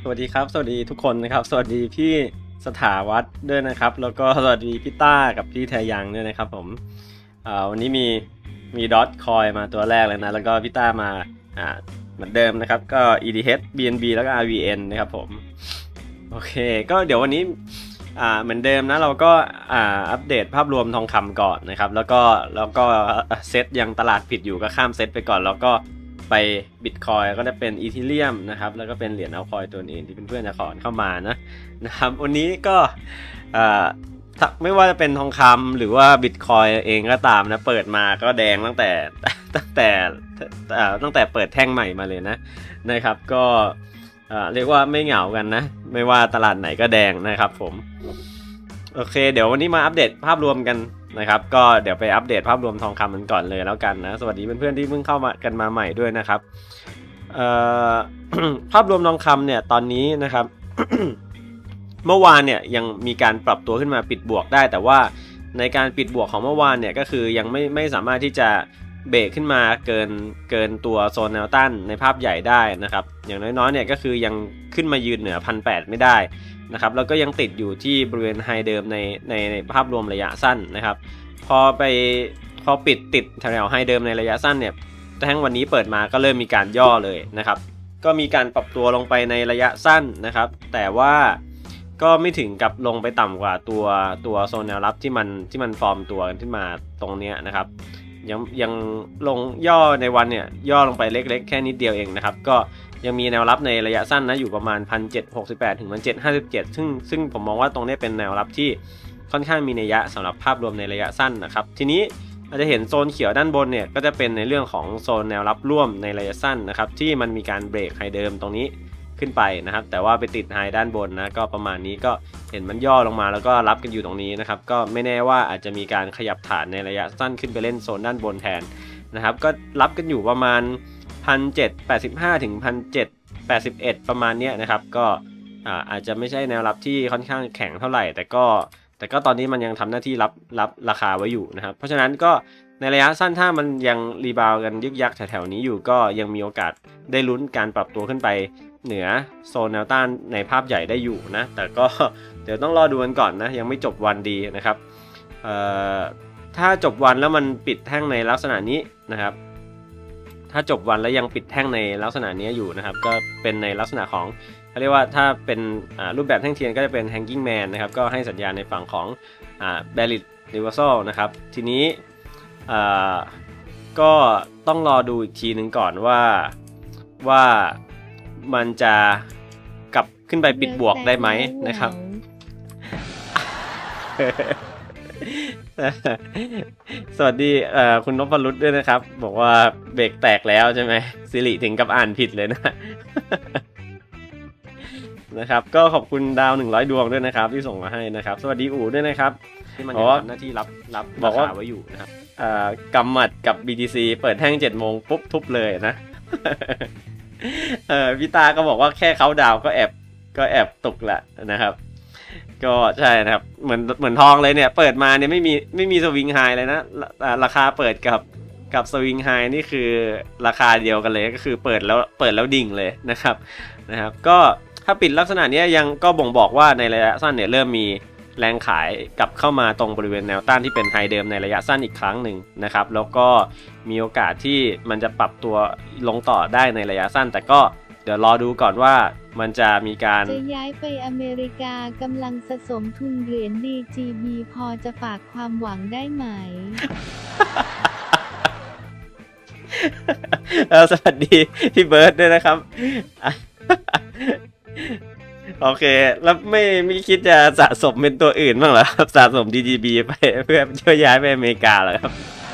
สวัสดีครับสวัสดีทุกคนนะครับสวัสดีพี่สถาวัตรด้วยนะครับแล้วก็สวัสดีพี่ต้ากับพี่แทยังด้วยนะครับผมวันนี้มีดอทคอยมาตัวแรกเลยนะแล้วก็พี่ต้ามาเหมือนเดิมนะครับก็ ETH BNB แล้วก็ RVN นะครับผมโอเคก็เดี๋ยววันนี้เหมือนเดิมนะเราก็อัปเดตภาพรวมทองคำก่อนนะครับแล้วก็เซตยังตลาดผิดอยู่ก็ข้ามเซตไปก่อนแล้วก็ไปบิตคอยก็จะเป็นอีทีเรียมนะครับแล้วก็เป็นเหรียญเอาคอยตัวอื่นที่เพื่อนๆจะขอเข้ามานะครับวันนี้ก็ไม่ว่าจะเป็นทองคำหรือว่าบิตคอยเองก็ตามนะเปิดมาก็แดงตั้งแต่เปิดแท่งใหม่มาเลยนะครับก็เรียกว่าไม่เหงากันนะไม่ว่าตลาดไหนก็แดงนะครับผมโอเคเดี๋ยววันนี้มาอัปเดตภาพรวมกันนะครับก็เดี๋ยวไปอัปเดตภาพรวมทองคำกันก่อนเลยแล้วกันนะสวัสดีเพื่อนๆที่เพิ่งเข้ามากันมาใหม่ด้วยนะครับภาพรวมทองคำเนี่ยตอนนี้นะครับ เมื่อวานเนี่ยยังมีการปรับตัวขึ้นมาปิดบวกได้แต่ว่าในการปิดบวกของเมื่อวานเนี่ยก็คือยังไม่สามารถที่จะเบรกขึ้นมาเกินตัวโซนแนวต้านในภาพใหญ่ได้นะครับอย่างน้อยๆเนี่ยก็คือยังขึ้นมายืนเหนือ 1,800 ไม่ได้นะครับแล้วก็ยังติดอยู่ที่บริเวณไฮเดิมในภาพรวมระยะสั้นนะครับพอปิดติดแถวๆไฮเดิมในระยะสั้นเนี่ยทั้งวันนี้เปิดมาก็เริ่มมีการย่อเลยนะครับก็มีการปรับตัวลงไปในระยะสั้นนะครับแต่ว่าก็ไม่ถึงกับลงไปต่ำกว่าตัวโซนแนวรับที่มันฟอร์มตัวขึ้นมาตรงนี้นะครับยังลงย่อในวันเนี่ยย่อลงไปเล็กๆแค่นิดเดียวเองนะครับก็ยังมีแนวรับในระยะสั้นนะอยู่ประมาณ 1,768 ถึง 1,757 ซึ่งผมมองว่าตรงนี้เป็นแนวรับที่ค่อนข้างมีนัยยะสำหรับภาพรวมในระยะสั้นนะครับทีนี้อาจจะเห็นโซนเขียวด้านบนเนี่ยก็จะเป็นในเรื่องของโซนแนวรับร่วมในระยะสั้นนะครับที่มันมีการเบรกไฮเดิมตรงนี้ขึ้นไปนะครับแต่ว่าไปติดไฮด้านบนนะก็ประมาณนี้ก็เห็นมันย่อลงมาแล้วก็รับกันอยู่ตรงนี้นะครับก็ไม่แน่ว่าอาจจะมีการขยับฐานในระยะสั้นขึ้นไปเล่นโซนด้านบนแทนนะครับก็รับกันอยู่ประมาณ 1,785 ถึง 1,781 ประมาณนี้นะครับก็อาจจะไม่ใช่แนวรับที่ค่อนข้างแข็งเท่าไหร่แต่ก็ตอนนี้มันยังทำหน้าที่รับราคาไว้อยู่นะครับเพราะฉะนั้นก็ในระยะสั้นถ้ามันยังรีบาวกันยึกยักแถวๆนี้อยู่ก็ยังมีโอกาสได้ลุ้นการปรับตัวขึ้นไปเหนือโซนแนวต้านในภาพใหญ่ได้อยู่นะแต่ก็เดี๋ยวต้องรอดูกันก่อนนะยังไม่จบวันดีนะครับถ้าจบวันแล้วมันปิดแท่งในลักษณะนี้นะครับถ้าจบวันแล้วยังปิดแท่งในลักษณะนี้อยู่นะครับก็เป็นในลักษณะของเขาเรียกว่าถ้าเป็นรูปแบบแท่งเทียนก็จะเป็น hanging man นะครับก็ให้สัญญาณในฝั่งของbearish reversal นะครับทีนี้ก็ต้องรอดูอีกทีหนึ่งก่อนว่ามันจะกลับขึ้นไปปิดบวกได้ไหมนะครับ สวัสดีคุณนพรุตด้วยนะครับบอกว่าเบรกแตกแล้วใช่ไหมสิริถึงกับอ่านผิดเลยนะ นะครับก็ขอบคุณดาว100 ดวงด้วยนะครับที่ส่งมาให้นะครับสวัสดีอู๋ด้วยนะครับที่มันยังทำหน้าที่รับบอกว่าไว้อยู่นะครับกำหมัดกับ BTC เปิดแท่ง 7 โมงปุ๊บทุบเลยนะ พี่ตาก็บอกว่าแค่เขาดาวก็แอบตกละนะครับก็ใช่นะครับเหมือนทองเลยเนี่ยเปิดมาเนี่ยไม่มีสวิงไฮเลยนะราคาเปิดกับสวิงไฮนี่คือราคาเดียวกันเลยก็คือเปิดแล้วดิ่งเลยนะครับก็ถ้าปิดลักษณะนี้ยังก็บ่งบอกว่าในระยะสั้นเนี่ยเริ่มมีแรงขายกลับเข้ามาตรงบริเวณแนวต้านที่เป็นไฮเดิมในระยะสั้นอีกครั้งหนึ่งนะครับแล้วก็มีโอกาสที่มันจะปรับตัวลงต่อได้ในระยะสั้นแต่ก็เดี๋ยวรอดูก่อนว่ามันจะมีการจะย้ายไปอเมริกากำลังสะสมทุนเหรียญ DGB พอจะฝากความหวังได้ไหมสวัสดีพี่เบิร์ดด้วยนะครับโอเคแล้วไม่คิดจะสะสมเป็นตัวอื่นบ้างเหรอครับสะสม DGB ไปเพื่อช่วยย้ายไปอเมริกาเหรอครับ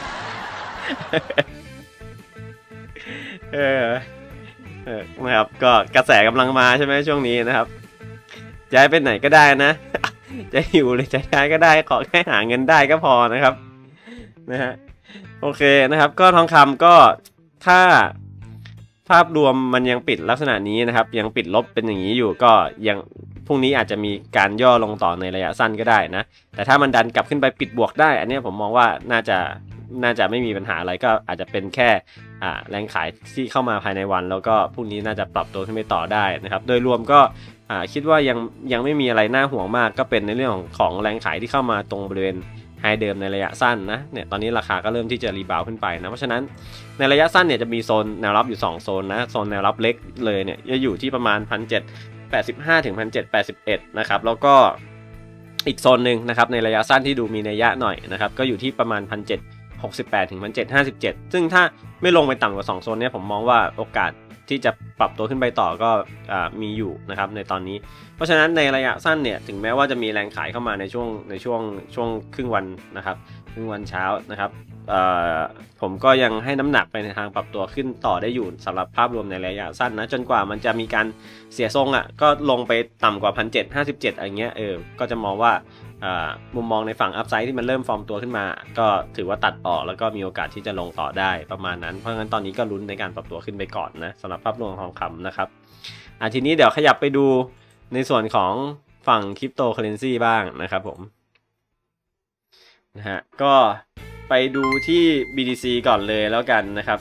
นะครับก็กระแสกำลังมาใช่ไหมช่วงนี้นะครับย้ายไปไหนก็ได้นะ จะอยู่หรือจะย้ายก็ได้ขอแค่หาเงินได้ก็พอนะครับนะฮะโอเคนะครับก็ทองคำก็ถ้าภาพรวมมันยังปิดลักษณะนี้นะครับยังปิดลบเป็นอย่างนี้อยู่ก็ยังพรุ่งนี้อาจจะมีการย่อลงต่อในระยะสั้นก็ได้นะแต่ถ้ามันดันกลับขึ้นไปปิดบวกได้อันนี้ผมมองว่าน่าจะไม่มีปัญหาอะไรก็อาจจะเป็นแค่แรงขายที่เข้ามาภายในวันแล้วก็พรุ่งนี้น่าจะปรับตัวขึ้นไปต่อได้นะครับโดยรวมก็คิดว่ายังไม่มีอะไรน่าห่วงมากก็เป็นในเรื่องของแรงขายที่เข้ามาตรงบริเวณไฮเดิมในระยะสั้นนะเนี่ยตอนนี้ราคาก็เริ่มที่จะรีบาวขึ้นไปนะเพราะฉะนั้นในระยะสั้นเนี่ยจะมีโซนแนวรับอยู่2โซนนะโซนแนวรับเล็กเลยเนี่ยจะอยู่ที่ประมาณ 1,785 ถึง 1,781 นะครับแล้วก็อีกโซนหนึ่งนะครับในระยะสั้นที่ดูมีนัยยะหน่อยนะครับก็อยู่ที่ประมาณ 1,768 ถึง 1,757 ซึ่งถ้าไม่ลงไปต่ำกว่า2โซนเนี่ยผมมองว่าโอกาสที่จะปรับตัวขึ้นไปต่อก็มีอยู่นะครับในตอนนี้เพราะฉะนั้นในระยะสั้นเนี่ยถึงแม้ว่าจะมีแรงขายเข้ามาในช่วงครึ่งวันนะครับครึ่งวันเช้านะครับผมก็ยังให้น้ำหนักไปในทางปรับตัวขึ้นต่อได้อยู่สำหรับภาพรวมในระยะสั้นนะจนกว่ามันจะมีการเสียทรงก็ลงไปต่ำกว่า 1,757 อะไรเงี้ยก็จะมองว่ามุมมองในฝั่งอัพไซด์ที่มันเริ่มฟอร์มตัวขึ้นมาก็ถือว่าตัดออกแล้วก็มีโอกาสที่จะลงต่อได้ประมาณนั้นเพราะงั้นตอนนี้ก็ลุ้นในการปรับตัวขึ้นไปก่อนนะสำหรับภาพรวมทองคำนะครับทีนี้เดี๋ยวขยับไปดูในส่วนของฝั่งคริปโตเคอเรนซีบ้างนะครับผมนะฮะก็ไปดูที่ BTC ก่อนเลยแล้วกันนะครับ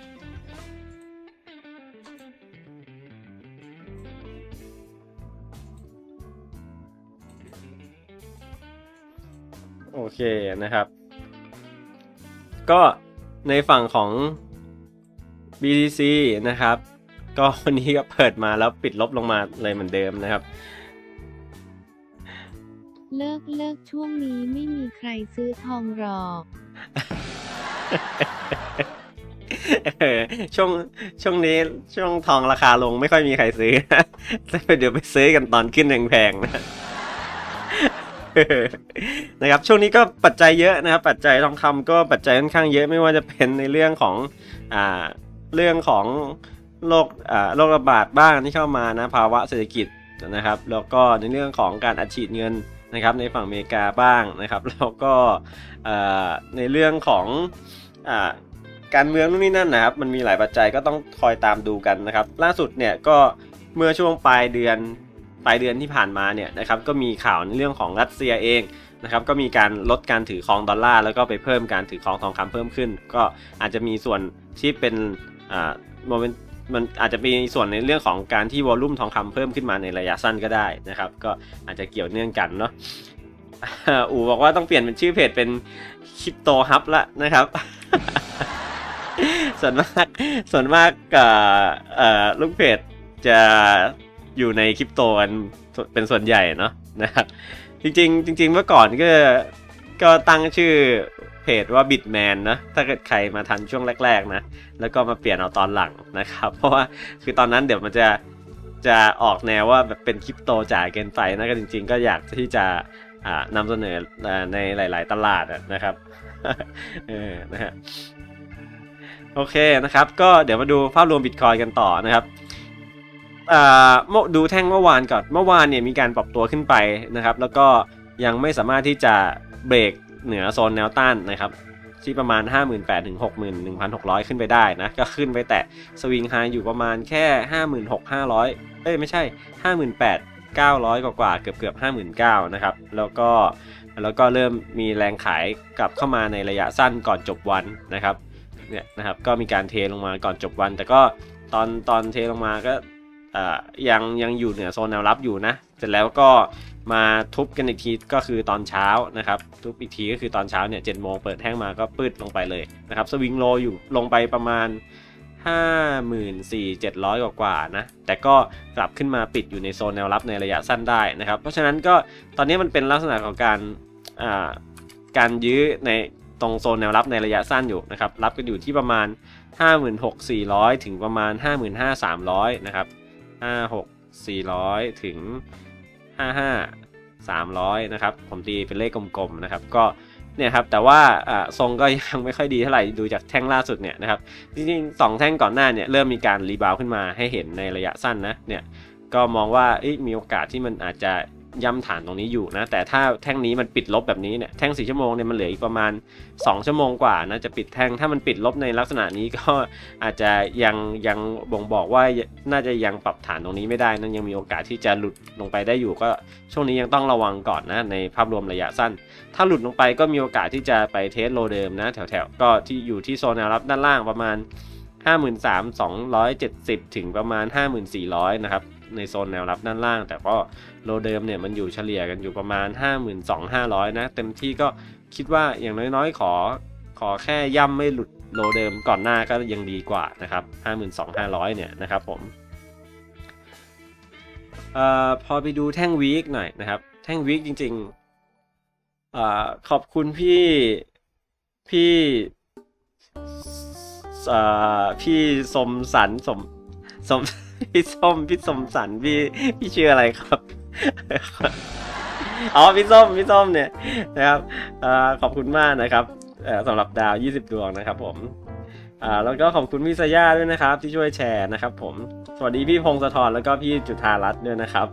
โอเคนะครับก็ในฝั่งของ BTC นะครับก็วันนี้ก็เปิดมาแล้วปิดลบลงมาเลยเหมือนเดิมนะครับเลิกช่วงนี้ไม่มีใครซื้อทองหรอกช่วงนี้ช่วงทองราคาลงไม่ค่อยมีใครซื้อเดี๋ยวไปซื้อกันตอนขึ้นแพงๆนะนะครับช่วงนี้ก็ปัจจัยเยอะนะครับปัจจัยทองคำก็ปัจจัยค่อนข้างเยอะไม่ว่าจะเป็นในเรื่องของโรคระบาดบ้างที่เข้ามานะภาวะเศรษฐกิจนะครับแล้วก็ในเรื่องของการอัดฉีดเงินนะครับในฝั่งอเมริกาบ้างนะครับแล้วก็ในเรื่องของการเมืองนู่นนี่นั่นนะครับมันมีหลายปัจจัยก็ต้องคอยตามดูกันนะครับล่าสุดเนี่ยก็เมื่อช่วงปลายเดือนที่ผ่านมาเนี่ยนะครับก็มีข่าวในเรื่องของรัสเซียเองนะครับก็มีการลดการถือครองดอลลาร์แล้วก็ไปเพิ่มการถือครองทองคำเพิ่มขึ้นก็อาจจะมีส่วนที่เป็นโมเมนต์มันอาจจะมีส่วนในเรื่องของการที่วอลลุ่มทองคำเพิ่มขึ้นมาในระยะสั้นก็ได้นะครับก็อาจจะเกี่ยวเนื่องกันเนาะอู๋บอกว่าต้องเปลี่ยนเป็นชื่อเพจเป็นคริปโตฮับละนะครับ ส่วนมากลูกเพจจะอยู่ในคริปโตกันเป็นส่วนใหญ่เนาะนะครับจริงเมื่อก่อนก็ตั้งชื่อเพจว่า Bitman นะถ้าเกิดใครมาทันช่วงแรกๆนะแล้วก็มาเปลี่ยนเอาตอนหลังนะครับเพราะว่าคือตอนนั้นเดี๋ยวมันจะออกแนวว่าแบบเป็นคริปโตจ๋าเกินไปนะก็จริงๆก็อยากที่จะนำเสนอในหลายๆตลาดนะครับนะฮะโอเคนะครับก็เดี๋ยวมาดูภาพรวม Bitcoin กันต่อนะครับดูแท่งเมื่อวานก่อนเมื่อวานเนี่ยมีการปรับตัวขึ้นไปนะครับแล้วก็ยังไม่สามารถที่จะเบรกเหนือโซนแนวต้านนะครับที่ประมาณ 58,000 ถึง 61,600 ขึ้นไปได้นะก็ขึ้นไปแตะสวิงไฮอยู่ประมาณแค่ 56,500ไม่ใช่ 58,900 กว่าเกือบ 59,000 นะครับแล้วก็เริ่มมีแรงขายกลับเข้ามาในระยะสั้นก่อนจบวันนะครับเนี่ยนะครับก็มีการเทลงมาก่อนจบวันแต่ก็ตอนเทลงมาก็ยังอยู่เหนือโซนแนวรับอยู่นะเสร็จแล้วก็มาทุบกันอีกทีก็คือตอนเช้านะครับทุบอีกทีก็คือตอนเช้าเนี่ย7 โมงเปิดแท่งมาก็ปืดลงไปเลยนะครับสวิงโลอยู่ลงไปประมาณ 54,700 กว่านะแต่ก็กลับขึ้นมาปิดอยู่ในโซนแนวรับในระยะสั้นได้นะครับเพราะฉะนั้นก็ตอนนี้มันเป็นลักษณะของการยื้อในตรงโซนแนวรับในระยะสั้นอยู่นะครับรับกันอยู่ที่ประมาณ 56,400 ถึงประมาณ 55,300 นะครับ56,400 ถึง 55,300 นะครับผมตีเป็นเลขกลมๆนะครับก็เนี่ยครับแต่ว่าทรงก็ยังไม่ค่อยดีเท่าไหร่ดูจากแท่งล่าสุดเนี่ยนะครับจริงๆ2แท่งก่อนหน้าเนี่ยเริ่มมีการรีบาวขึ้นมาให้เห็นในระยะสั้นนะเนี่ยก็มองว่ามีโอกาสที่มันอาจจะย่ำฐานตรงนี้อยู่นะแต่ถ้าแท่งนี้มันปิดลบแบบนี้เนี่ยแท่ง4 ชั่วโมงเนี่ยมันเหลืออีกประมาณ2 ชั่วโมงกว่านะจะปิดแท่งถ้ามันปิดลบในลักษณะนี้ก็อาจจะยังบ่งบอกว่าน่าจะยังปรับฐานตรงนี้ไม่ได้นั่นยังมีโอกาสที่จะหลุดลงไปได้อยู่ก็ช่วงนี้ยังต้องระวังก่อนนะในภาพรวมระยะสั้นถ้าหลุดลงไปก็มีโอกาสที่จะไปเทสโลเดิมนะแถวๆก็ที่อยู่ที่โซนแนวรับด้านล่างประมาณ 53,270 ถึงประมาณ 54,000 นะครับในโซนแนวรับด้านล่างแต่ก็โลเดิมเนี่ยมันอยู่เฉลี่ยกันอยู่ประมาณ 52,500 นะเต็มที่ก็คิดว่าอย่างน้อยๆขอแค่ย่ำไม่หลุดโลเดิมก่อนหน้าก็ยังดีกว่านะครับ 52,500 เนี่ยนะครับผมพอไปดูแท่งวีคหน่อยนะครับแท่งวีคจริงๆขอบคุณพี่สมสันพี่สมสันพี่ชื่ออะไรครับอ๋อพี่ส้มเนี่ยนะครับขอบคุณมากนะครับสำหรับดาว20 ดวงนะครับผมแล้วก็ขอบคุณพี่สย่าด้วยนะครับที่ช่วยแชร์นะครับผมสวัสดีพี่พงศธรแล้วก็พี่จุฑารัตน์ด้วยนะครับ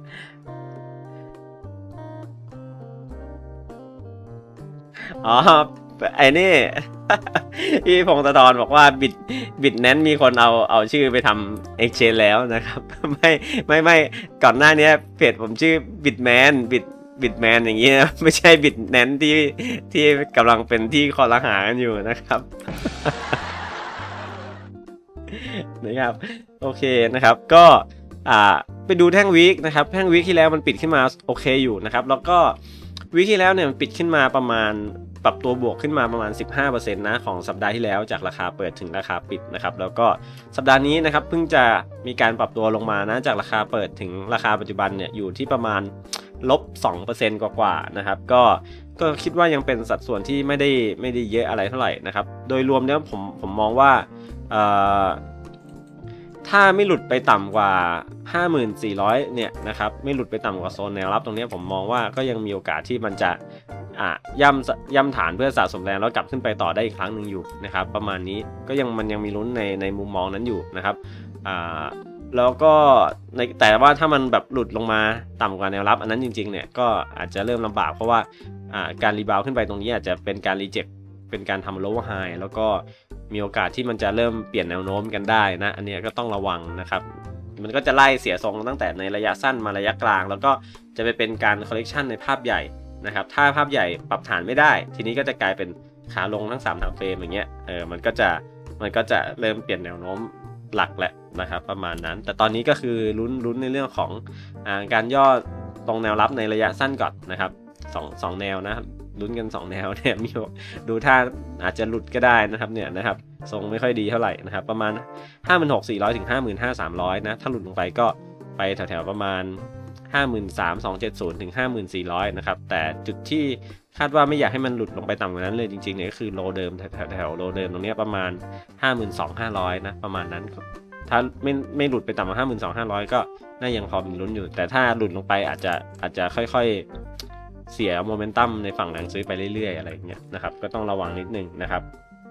อ๋อไอ้นี่ พี่พงศธรบอกว่าบิดแนนมีคนเอาชื่อไปทำ exchange แล้วนะครับ ไม่ก่อนหน้านี้เพจผมชื่อบิดแมนอย่างนี้นะไม่ใช่บิดแนนที่กำลังเป็นที่คอรหากันอยู่นะครับ นะครับโอเคนะครับก็ไปดูแท่งวีคนะครับแท่งวีคที่แล้วมันปิดขึ้นมาโอเคอยู่นะครับแล้วก็วีคที่แล้วเนี่ยมันปิดขึ้นมาประมาณปรับตัวบวกขึ้นมาประมาณ 15% นะของสัปดาห์ที่แล้วจากราคาเปิดถึงราคาปิดนะครับแล้วก็สัปดาห์นี้นะครับเพิ่งจะมีการปรับตัวลงมานะจากราคาเปิดถึงราคาปัจจุบันเนี่ยอยู่ที่ประมาณลบ 2% กว่าๆนะครับก็คิดว่ายังเป็นสัดส่วนที่ไม่ได้เยอะอะไรเท่าไหร่นะครับโดยรวมเนี่ยผมมองว่าถ้าไม่หลุดไปต่ำกว่า 54,000 เนี่ยนะครับไม่หลุดไปต่ำกว่าโซนแนวรับตรงนี้ผมมองว่าก็ยังมีโอกาสที่มันจะย่ำฐานเพื่อสะสมแรงแล้วกลับขึ้นไปต่อได้อีกครั้งหนึ่งอยู่นะครับประมาณนี้ก็มันยังมีลุ้นในมุมมองนั้นอยู่นะครับแล้วก็แต่ว่าถ้ามันแบบหลุดลงมาต่ำกว่าแนวรับอันนั้นจริงๆเนี่ยก็อาจจะเริ่มลำบากเพราะว่าการรีบาวขึ้นไปตรงนี้อาจจะเป็นการรีเจ็คเป็นการทำโลว์ไฮแล้วก็มีโอกาสที่มันจะเริ่มเปลี่ยนแนวโน้มกันได้นะอันนี้ก็ต้องระวังนะครับมันก็จะไล่เสียทรงตั้งแต่ในระยะสั้นมาระยะกลางแล้วก็จะไปเป็นการคอลเลกชันในภาพใหญ่นะครับถ้าภาพใหญ่ปรับฐานไม่ได้ทีนี้ก็จะกลายเป็นขาลงทั้ง3 เฟรมอย่างเงี้ยมันก็จะเริ่มเปลี่ยนแนวโน้มหลักแหละนะครับประมาณนั้นแต่ตอนนี้ก็คือลุ้นในเรื่องของการย่อตรงแนวรับในระยะสั้นก่อนนะครับสองแนวนะลุ้นกัน2 แนวเนี่ยมีดูท่าอาจจะหลุดก็ได้นะครับเนี่ยนะครับทรงไม่ค่อยดีเท่าไหร่นะครับประมาณ 56,400 ถึง 55,300 นะถ้าหลุดลงไปก็ไปแถวๆประมาณ 53,270 ถึง 54,000 นะครับแต่จุดที่คาดว่าไม่อยากให้มันหลุดลงไปต่ำกว่านั้นเลยจริงๆเนี่ยก็คือโลเดิมแถวโลเดิมตรงนี้ประมาณ 52,500 นะประมาณนั้นถ้าไม่หลุดไปต่ำกว่า 52,500 ก็น่ายังพอมีลุ้นอยู่แต่ถ้าหลุดลงไปอาจจะค่อยๆเสียโมเมนตัมในฝั่งแรงซื้อไปเรื่อยๆอะไรอย่างเงี้ยนะครับก็ต้องระวังนิดนึงนะครับ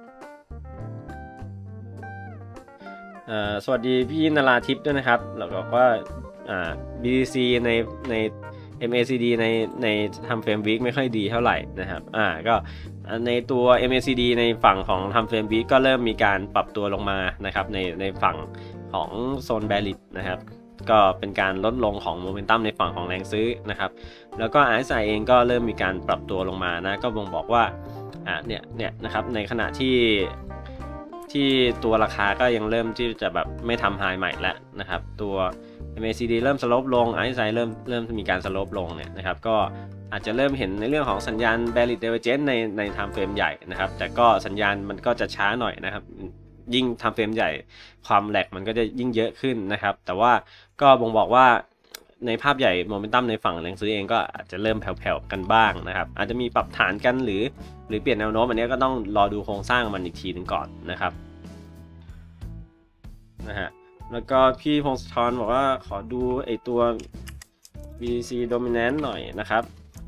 สวัสดีพี่นราทิพย์ด้วยนะครับแล้วก็BTC ใน MACD ในทำเฟรมวีคไม่ค่อยดีเท่าไหร่นะครับก็ในตัว MACD ในฝั่งของทำเฟรมวีคก็เริ่มมีการปรับตัวลงมานะครับในฝั่งของโซนแบริชนะครับก็เป็นการลดลงของโมเมนตัมในฝั่งของแรงซื้อนะครับแล้วก็ RSI เองก็เริ่มมีการปรับตัวลงมานะก็บ่งบอกว่าเนี่ยนะครับในขณะที่ตัวราคาก็ยังเริ่มที่จะแบบไม่ทำไฮใหม่แล้วนะครับตัว MACD เริ่มสโลปลง RSI เริ่มมีการสโลปลงเนี่ยนะครับก็อาจจะเริ่มเห็นในเรื่องของสัญญาณ bearish divergence ใน time frame ใหญ่นะครับแต่ก็สัญญาณมันก็จะช้าหน่อยนะครับยิ่ง time frame ใหญ่ความแลกมันก็จะยิ่งเยอะขึ้นนะครับแต่ว่าก็บ่งบอกว่าในภาพใหญ่โมเมนตัมในฝั่งแรงซื้อเองก็อาจจะเริ่มแผ่วๆกันบ้างนะครับอาจจะมีปรับฐานกันหรือเปลี่ยนแนวโน้มอันนี้ก็ต้องรอดูโครงสร้างมันอีกทีนึงก่อนนะครับนะฮะแล้วก็พี่พงศธรบอกว่าขอดูไอตัว BTC Dominant หน่อยนะครับ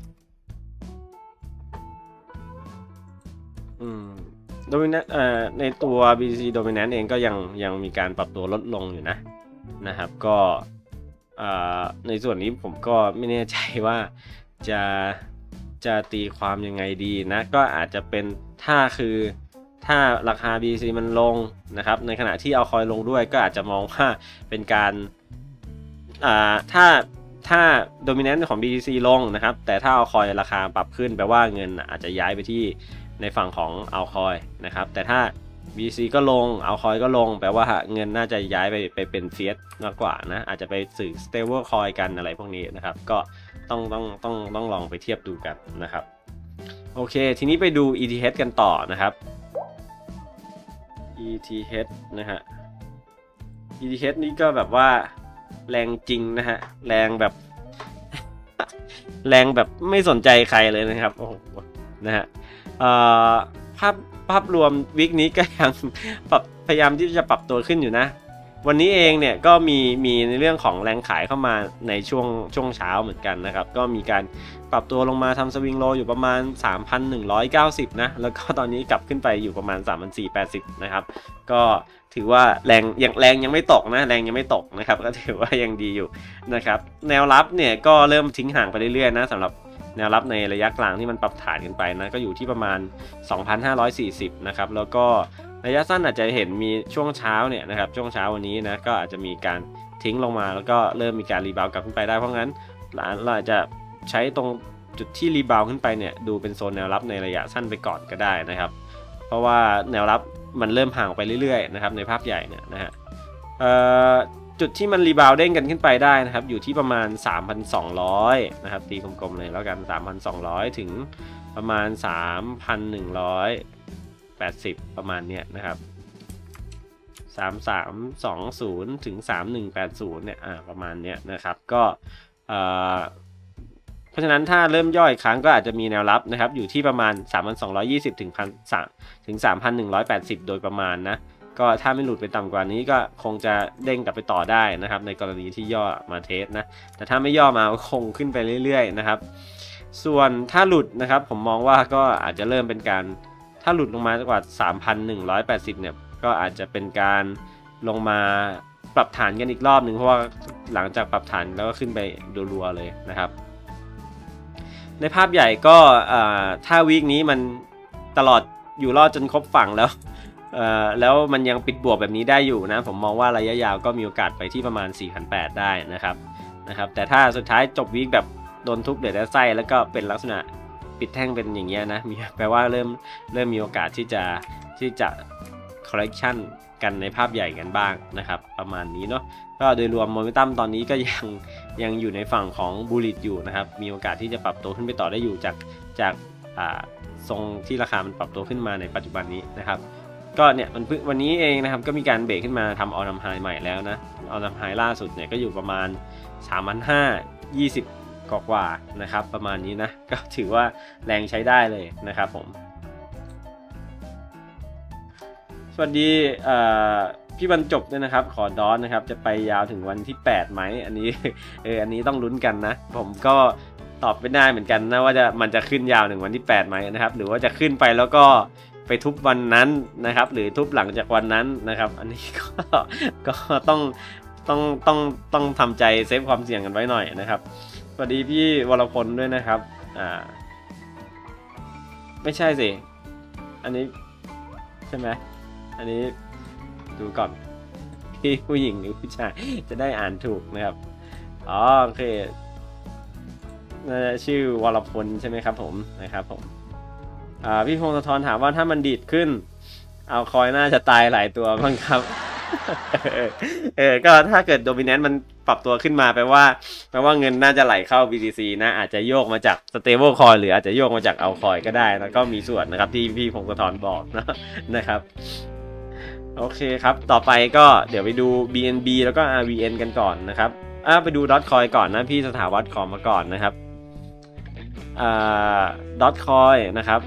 Dominant ในตัว BTC Dominant เองก็ยังมีการปรับตัวลดลงอยู่นะครับก็ในส่วนนี้ผมก็ไม่แน่ใจว่าจะตีความยังไงดีนะก็อาจจะเป็นถ้าราคา BTC มันลงนะครับในขณะที่เอาคอยลงด้วยก็อาจจะมองว่าเป็นการถ้า dominant ของ BTC ลงนะครับแต่ถ้าเอาคอยราคาปรับขึ้นแปลว่าเงินอาจจะย้ายไปที่ในฝั่งของเอาคอยนะครับแต่ถ้า BTC ก็ลงเอาคอยก็ลงแปลว่าเงินน่าจะย้ายไปเป็นเฟียสมากกว่านะอาจจะไปสื่อ stable coin กันอะไรพวกนี้นะครับก็ต้องลองไปเทียบดูกันนะครับโอเคทีนี้ไปดู ETH กันต่อนะครับ ETH นะฮะ ETH นี่ก็แบบว่าแรงจริงนะฮะแรงแบบ แรงแบบไม่สนใจใครเลยนะครับโอ้โหนะฮะภาพรวมวิกนี้ก็ยังพยายามที่จะปรับตัวขึ้นอยู่นะวันนี้เองเนี่ยก็มีในเรื่องของแรงขายเข้ามาในช่วงเช้าเหมือนกันนะครับก็มีการปรับตัวลงมาทำสวิงโลอยู่ประมาณ 3,190 นะแล้วก็ตอนนี้กลับขึ้นไปอยู่ประมาณ 3,480 นะครับก็ถือว่าแรงยังไม่ตกนะแรงยังไม่ตกนะครับก็ถือว่ายังดีอยู่นะครับแนวรับเนี่ยก็เริ่มทิ้งห่างไปเรื่อยๆนะสำหรับแนวรับในระยะกลางที่มันปรับฐานกันไปนะก็อยู่ที่ประมาณ 2,540 นะครับแล้วก็ระยะสั้นอาจจะเห็นมีช่วงเช้าเนี่ยนะครับช่วงเช้าวันนี้นะก็อาจจะมีการทิ้งลงมาแล้วก็เริ่มมีการรีบาวกลับขึ้นไปได้เพราะงั้นเราอาจจะใช้ตรงจุดที่รีบาวขึ้นไปเนี่ยดูเป็นโซนแนวรับในระยะสั้นไปก่อนก็ได้นะครับเพราะว่าแนวรับมันเริ่มห่างไปเรื่อยๆนะครับในภาพใหญ่เนี่ยนะฮะจุดที่มันรีบาวเด้งกันขึ้นไปได้นะครับอยู่ที่ประมาณ 3,200 นะครับตีกลมๆเลยแล้วกัน 3,200 ถึงประมาณ 3,180 ประมาณเนี้ยนะครับ3320 ถึง 3180 เนี่ยประมาณเนี้ยนะครับก็เพราะฉะนั้นถ้าเริ่มย่อยอีกครั้งก็อาจจะมีแนวรับนะครับอยู่ที่ประมาณ 3,220 ถึง 3,180 โดยประมาณนะก็ถ้าไม่หลุดไปต่ำกว่านี้ก็คงจะเด้งกลับไปต่อได้นะครับในกรณีที่ย่อมาเทสนะแต่ถ้าไม่ย่อมาคงขึ้นไปเรื่อยๆนะครับส่วนถ้าหลุดนะครับผมมองว่าก็อาจจะเริ่มเป็นการถ้าหลุดลงมากว่า 3,180 เนี่ยก็อาจจะเป็นการลงมาปรับฐานกันอีกรอบหนึ่งเพราะว่าหลังจากปรับฐานแล้วก็ขึ้นไปรัวๆเลยนะครับในภาพใหญ่ก็ถ้าวีคนี้มันตลอดอยู่รอดจนครบฝั่งแล้วมันยังปิดบวกแบบนี้ได้อยู่นะผมมองว่าระยะยาวก็มีโอกาสไปที่ประมาณ 4,800 ได้นะครับแต่ถ้าสุดท้ายจบวีคแบบโดนทุบเดือดไส้แล้วก็เป็นลักษณะปิดแท่งเป็นอย่างเงี้ยนะแปลว่าเริ่มมีโอกาสที่จะ correction กันในภาพใหญ่กันบ้างนะครับประมาณนี้เนาะก็โดยรวมโมเมนตัมตอนนี้ก็ยังอยู่ในฝั่งของบูลลิตอยู่นะครับมีโอกาสที่จะปรับตัวขึ้นไปต่อได้อยู่จากทรงที่ราคามันปรับตัวขึ้นมาในปัจจุบันนี้นะครับก็เนี่ยมันวันนี้เองนะครับก็มีการเบรกขึ้นมาทำออลไฮใหม่แล้วนะออลไฮล่าสุดเนี่ยก็อยู่ประมาณ 3,520 กว่านะครับประมาณนี้นะก็ถือว่าแรงใช้ได้เลยนะครับผมสวัสดีพี่บรรจบด้วยนะครับขอดอนนะครับจะไปยาวถึงวันที่8ไหมอันนี้อันนี้ต้องลุ้นกันนะผมก็ตอบไม่ได้เหมือนกันนะว่ามันจะขึ้นยาวถึงวันที่8ไหมนะครับหรือว่าจะขึ้นไปแล้วก็ไปทุบวันนั้นนะครับหรือทุบหลังจากวันนั้นนะครับอันนี้ก็ต้องทำใจเซฟความเสี่ยงกันไว้หน่อยนะครับสวัสดีพี่วรพลด้วยนะครับไม่ใช่สิอันนี้ใช่ไหมอันนี้ดูก่อนพี่ผู้หญิงหรือผู้ชายจะได้อ่านถูกนะครับอ๋อโอเคชื่อวรพลใช่ไหมครับผมนะครับผมพี่พงศธรถามว่าถ้ามันดีดขึ้นเอาคอยน่าจะตายหลายตัวบ้างครับ ก็ถ้าเกิดโดมิเนนต์มันปรับตัวขึ้นมาแปลว่าเงินน่าจะไหลเข้า BTC นะอาจจะโยกมาจาก stable coin หรืออาจจะโยกมาจากเอาคอยก็ได้แล้วก็มีส่วนนะครับที่พี่พงศธรบอกนะครับโอเคครับต่อไปก็เดี๋ยวไปดู BNB แล้วก็ RVN กันก่อนนะครับไปดู Dotcoin ก่อนนะพี่สถาวัตรขอมาก่อนนะครับDotcoin นะครับ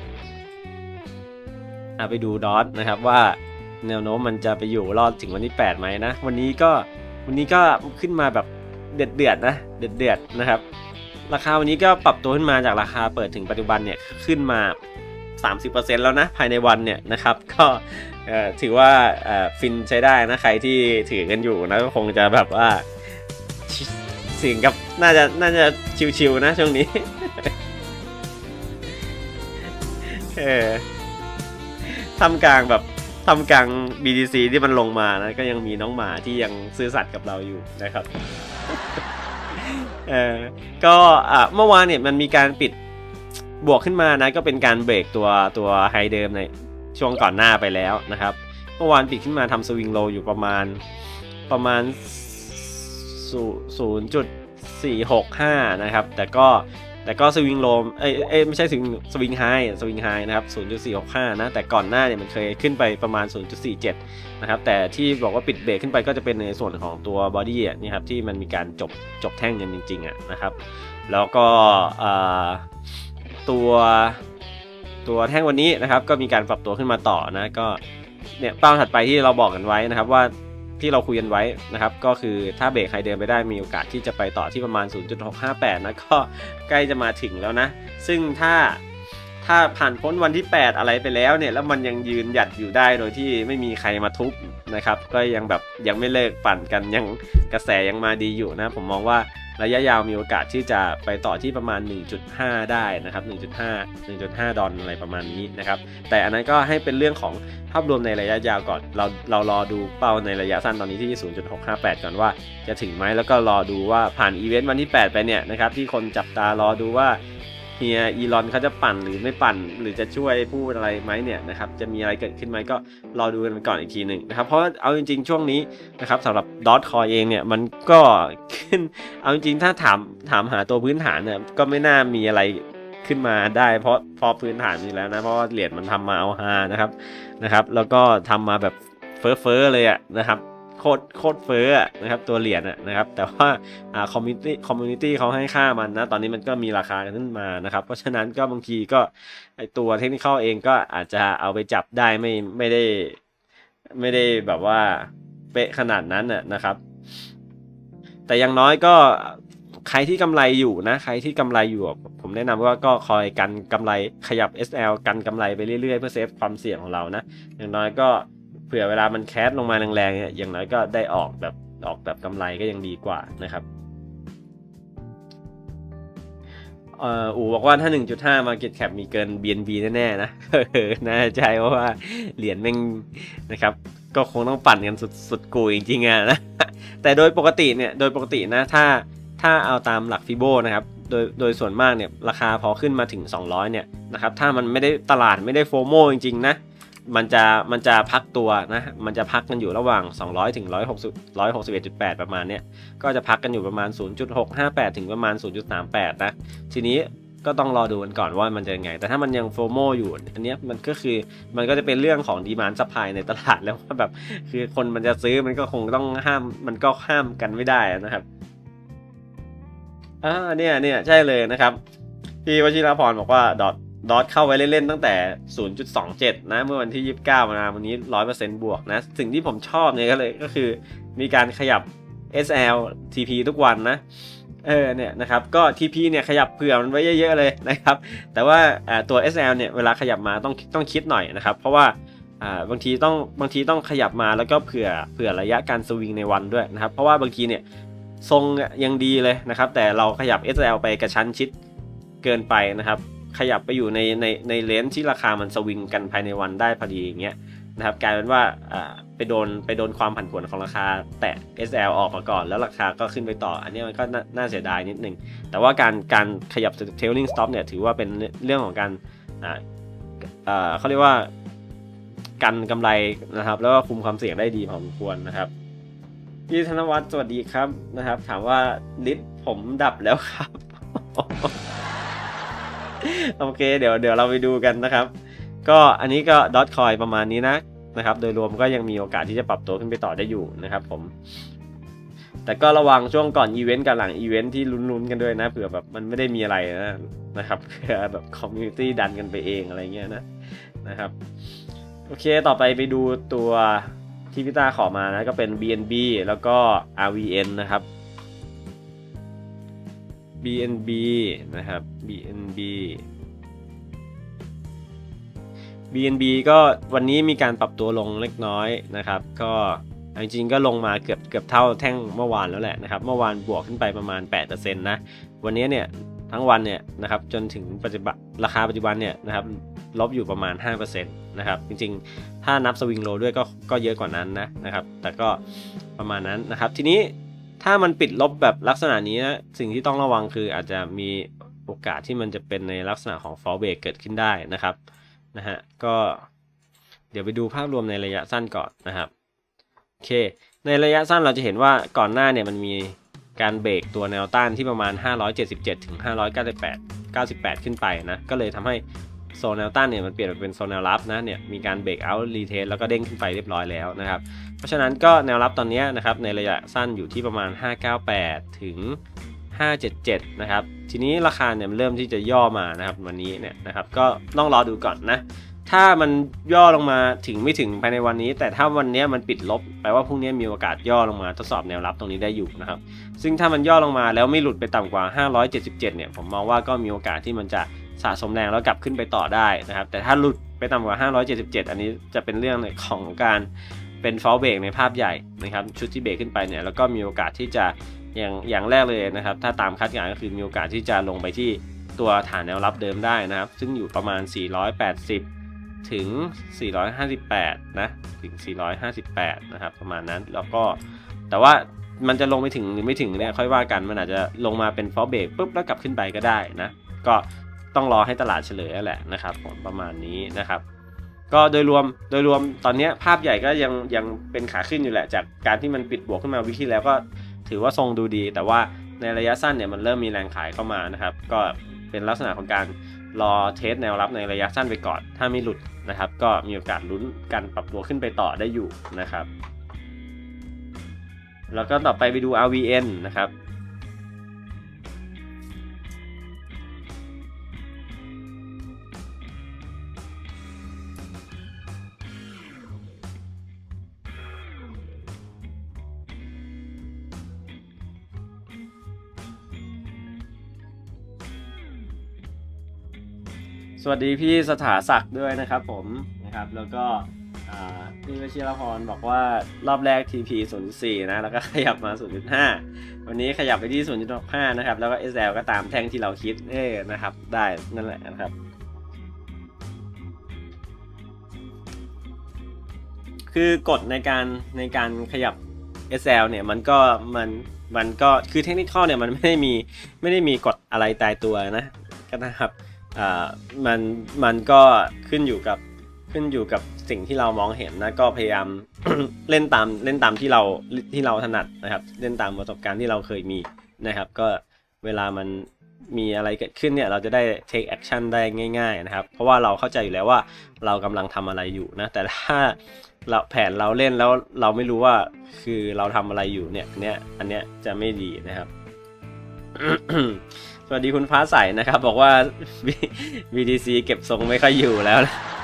ไปดู Dot นะครับว่าแนวโน้มมันจะไปอยู่รอดถึงวันที่8ไหมนะวันนี้ก็ขึ้นมาแบบเดือดนะเดือดนะครับราคาวันนี้ก็ปรับตัวขึ้นมาจากราคาเปิดถึงปัจจุบันเนี่ยขึ้นมา 30% แล้วนะภายในวันเนี่ยนะครับก็ถือว่าฟินใช้ได้นะใครที่ถือกันอยู่นะก็คงจะแบบว่าสิ่งกับน่าจะชิวๆนะช่วงนี้ ทำกลาง BTC ที่มันลงมานะก็ยังมีน้องหมาที่ยังซื่อสัตย์กับเราอยู่นะครับ ก็เมื่อวานเนี่ยมันมีการปิดบวกขึ้นมานะก็เป็นการเบรกตัวไฮเดิมในช่วงก่อนหน้าไปแล้วนะครับเมื่อวานปิดขึ้นมาทำสวิงโลอยู่ประมาณ0.465 นะครับแต่ก็สวิงโลไม่ใช่สวิงไฮนะครับ 0.465 นะแต่ก่อนหน้าเนี่ยมันเคยขึ้นไปประมาณ 0.47 นะครับแต่ที่บอกว่าปิดเบรกขึ้นไปก็จะเป็นในส่วนของตัวบอดี้นี่ครับที่มันมีการจบแท่งกันจริงๆนะครับแล้วก็ตัวแท่งวันนี้นะครับก็มีการปรับตัวขึ้นมาต่อนะก็เนี่ยเป้าถัดไปที่เราบอกกันไว้นะครับว่าที่เราคุยกันไว้นะครับก็คือถ้าเบรกไฮเดินไปได้มีโอกาสที่จะไปต่อที่ประมาณ 0.658 นะก็ใกล้จะมาถึงแล้วนะซึ่งถ้าผ่านพ้นวันที่8อะไรไปแล้วเนี่ยแล้วมันยังยืนหยัดอยู่ได้โดยที่ไม่มีใครมาทุบนะครับก็ยังไม่เลิกปั่นกันยังกระแสยังมาดีอยู่นะผมมองว่าระยะยาวมีโอกาสที่จะไปต่อที่ประมาณ 1.5 ได้นะครับ 1.5 ดอลอะไรประมาณนี้นะครับแต่อันนั้นก็ให้เป็นเรื่องของภาพรวมในระยะยาวก่อนเรารอดูเป้าในระยะสั้นตอนนี้ที่ 0.658 ก่อนว่าจะถึงไหมแล้วก็รอดูว่าผ่านอีเวนต์วันที่8ไปเนี่ยนะครับที่คนจับตารอดูว่าเฮียอีลอนเขาจะปั่นหรือไม่ปั่นหรือจะช่วยพูดอะไรไหมเนี่ยนะครับจะมีอะไรเกิดขึ้นไหมก็รอดูกันก่อนอีกทีหนึ่งนะครับเพราะเอาจริงๆช่วงนี้นะครับสำหรับดอทคอยเองเนี่ยมันก็ขึ้นเอาจริงๆถ้าถามหาตัวพื้นฐานเนี่ยก็ไม่น่ามีอะไรขึ้นมาได้เพราะพอพื้นฐานมีแล้วนะเพราะเหรียญมันทำมาเอาฮานะครับแล้วก็ทำมาแบบเฟ้อเลยอะนะครับโคตรเฟ้อนะครับตัวเหรียญนะครับแต่ว่าคอมมูนิตี้เขาให้ค่ามันนะตอนนี้มันก็มีราคาขึ้นมานะครับเพราะฉะนั้นก็บางทีก็ไอตัวเทคนิคเองก็อาจจะเอาไปจับได้ไม่ได้แบบว่าเป๊ะขนาดนั้นนะครับแต่อย่างน้อยก็ใครที่กำไรอยู่นะใครที่กำไรอยู่ผมแนะนำว่าก็คอยกันกำไรขยับ SL กันกำไรไปเรื่อยๆเพื่อเซฟความเสี่ยงของเรานะอย่างน้อยก็เผื่อเวลามันแคสลงมาแรงๆเนี่ยอย่างน้อยก็ได้ออกแบบกำไรก็ยังดีกว่านะครับอู๋บอกว่าถ้า 1.5 Market Cap มีเกิน BNB แน่ๆนะน่าใจว่าเหรียญแม่งนะครับก็คงต้องปั่นกันสุดกูจริงๆนะแต่โดยปกตินะถ้าเอาตามหลักฟิโบนะครับโดยส่วนมากเนี่ยราคาพอขึ้นมาถึง200เนี่ยนะครับถ้ามันไม่ได้ตลาดไม่ได้โฟโมจริงๆนะมันจะพักตัวนะมันจะพักกันอยู่ระหว่าง200ถึง161.8ประมาณเนี้ยก็จะพักกันอยู่ประมาณ 0.658 ถึงประมาณ 0.38 นะทีนี้ก็ต้องรอดูกันก่อนว่ามันจะยังไงแต่ถ้ามันยังโฟโมอยู่อันนี้มันก็จะเป็นเรื่องของดีมานด์ซัพพลายในตลาดแล้วว่าแบบคือคนมันจะซื้อมันก็คงต้องมันก็ห้ามกันไม่ได้นะครับเนี่ยใช่เลยนะครับพี่วชิรพรบอกว่าดอทเข้าไว้เล่นๆตั้งแต่ 0.27 นะเมื่อวันที่29มาวันนี้ 100% บวกนะสิ่งที่ผมชอบเนี่ยก็คือมีการขยับ SL TP ทุกวันนะเนี่ยนะครับก็ TP เนี่ยขยับเผื่อมันไว้เยอะๆเลยนะครับแต่ว่าตัว SL เนี่ยเวลาขยับมาต้องคิดหน่อยนะครับเพราะว่าบางทีต้องขยับมาแล้วก็เผื่อระยะการสวิงในวันด้วยนะครับเพราะว่าบางทีเนี่ยทรงยังดีเลยนะครับแต่เราขยับ SL ไปกระชั้นชิดเกินไปนะครับขยับไปอยู่ในเลนส์ที่ราคามันสวิงกันภายในวันได้พอดีอย่างเงี้ยนะครับกลายเป็นว่าไปโดนความผันผวนของราคาแตะ SL ออกมาก่อนแล้วราคาก็ขึ้นไปต่ออันนี้มันก็น่าเสียดายนิดนึงแต่ว่าการขยับ trailing stop เนี่ยถือว่าเป็นเรื่องของการเขาเรียกว่ากันกำไรนะครับแล้วก็คุมความเสี่ยงได้ดีพอสมควรนะครับพี่ธนวัฒน์สวัสดีครับนะครับถามว่าลิฟต์ผมดับแล้วครับ โอเคเดี๋ยวเราไปดูกันนะครับก็อันนี้ก็ดอทคอยประมาณนี้นะครับโดยรวมก็ยังมีโอกาสที่จะปรับตัวขึ้นไปต่อได้อยู่นะครับผมแต่ก็ระวังช่วงก่อนอีเวนต์กับหลังอีเวนต์ที่ลุ้นๆกันด้วยนะเผื่อแบบมันไม่ได้มีอะไรนะครับเผื่อแบบคอมมูนิตี้ดันกันไปเองอะไรเงี้ยนะครับโอเคต่อไปดูตัวที่พี่ต้าขอมานะก็เป็น BNB แล้วก็ RVN นะครับ BNB นะครับ BNB ก็วันนี้มีการปรับตัวลงเล็กน้อยนะครับก็จริงๆก็ลงมาเกือบเท่าแท่งเมื่อวานแล้วแหละนะครับเมื่อวานบวกขึ้นไปประมาณ 8% นะวันนี้เนี่ยทั้งวันเนี่ยนะครับจนถึงปัจจุบันราคาปัจจุบันเนี่ยนะครับลบอยู่ประมาณ 5% นะครับจริงๆถ้านับสวิงโลด้วยก็เยอะกว่านั้นนะครับแต่ก็ประมาณนั้นนะครับทีนี้ถ้ามันปิดลบแบบลักษณะนี้นะสิ่งที่ต้องระวังคืออาจจะมีโอกาสที่มันจะเป็นในลักษณะของ fall break เกิดขึ้นได้นะครับก็เดี๋ยวไปดูภาพรวมในระยะสั้นก่อนนะครับโอเคในระยะสั้นเราจะเห็นว่าก่อนหน้าเนี่ยมันมีการเบรกตัวแนวต้านที่ประมาณ577ถึง598ขึ้นไปนะก็เลยทำให้โซนแนวต้านเนี่ยมันเปลี่ยนเป็นโซนแนวรับนะเนี่ยมีการเบรกเอาท์รีเทสแล้วก็เด้งขึ้นไปเรียบร้อยแล้วนะครับเพราะฉะนั้นก็แนวรับตอนนี้นะครับในระยะสั้นอยู่ที่ประมาณ598ถึง577นะครับทีนี้ราคาเนี่ยมันเริ่มที่จะย่อมานะครับวันนี้เนี่ยนะครับก็ต้องรอดูก่อนนะถ้ามันย่อลงมาถึงไม่ถึงภายในวันนี้แต่ถ้าวันนี้มันปิดลบแปลว่าพรุ่งนี้มีโอกาสย่อลงมาทดสอบแนวรับตรงนี้ได้อยู่นะครับซึ่งถ้ามันย่อลงมาแล้วไม่หลุดไปต่ำกว่า577เนี่ยผมมองว่าก็มีโอกาสที่มันจะสะสมแรงแล้วกลับขึ้นไปต่อได้นะครับแต่ถ้าหลุดไปต่ำกว่า577อันนี้จะเป็นเรื่องของการเป็นฟอลเบรกในภาพใหญ่นะครับชุดที่เบรกขึ้นไปเนี่ยแล้วก็มีโอกาสที่จะอย่างแรกเลยนะครับถ้าตามคาดการณ์ก็คือมีโอกาสที่จะลงไปที่ตัวฐานแนวรับเดิมได้นะครับซึ่งอยู่ประมาณ480ถึง458นะถึง458นะครับประมาณนั้นแล้วก็แต่ว่ามันจะลงไปถึงหรือไม่ถึงเนี่ยค่อยว่ากันมันอาจจะลงมาเป็นฟอลเบรกปุ๊บแล้วกลับขึ้นไปก็ได้นะก็ต้องรอให้ตลาดเฉลยแหละนะครับผมประมาณนี้นะครับก็โดยรวมตอนนี้ภาพใหญ่ก็ยังเป็นขาขึ้นอยู่แหละจากการที่มันปิดบวกขึ้นมาวิกที่แล้วก็ถือว่าทรงดูดีแต่ว่าในระยะสั้นเนี่ยมันเริ่มมีแรงขายเข้ามานะครับก็เป็นลักษณะของการรอเทสแนวรับในระยะสั้นไปก่อนถ้าไม่หลุดนะครับก็มีโอกาสลุ้นการปรับตัวขึ้นไปต่อได้อยู่นะครับแล้วก็ต่อไปดู RVN นะครับสวัสดีพี่สถาศักดิ์ด้วยนะครับผมนะครับแล้วก็พี่วชิรพรบอกว่ารอบแรก TP 0.4 นะแล้วก็ขยับมา 0.5 วันนี้ขยับไปที่ 0.65 นะครับแล้วก็ SL ก็ตามแท่งที่เราคิดนะครับได้นั่นแหละนะครับคือกฎในการขยับ SL เนี่ยมันก็คือเทคนิคเนี่ยมันไม่ได้มีกฎอะไรตายตัวนะก็นะครับมันก็ขึ้นอยู่กับสิ่งที่เรามองเห็นนะก็พยายาม เล่นตามที่เราถนัดนะครับเล่นตามประสบการณ์ที่เราเคยมีนะครับก็เวลามันมีอะไรเกิดขึ้นเนี่ยเราจะได้ take action ได้ง่ายๆนะครับเพราะว่าเราเข้าใจอยู่แล้วว่าเรากำลังทำอะไรอยู่นะแต่ถ้าแผนเราเล่นแล้วเราไม่รู้ว่าคือเราทำอะไรอยู่เนี่ยอันเนี้ยจะไม่ดีนะครับ สวัสดีคุณฟ้าใสนะครับบอกว่า BTC เก็บทรงไม่ค่อยอยู่แล้ว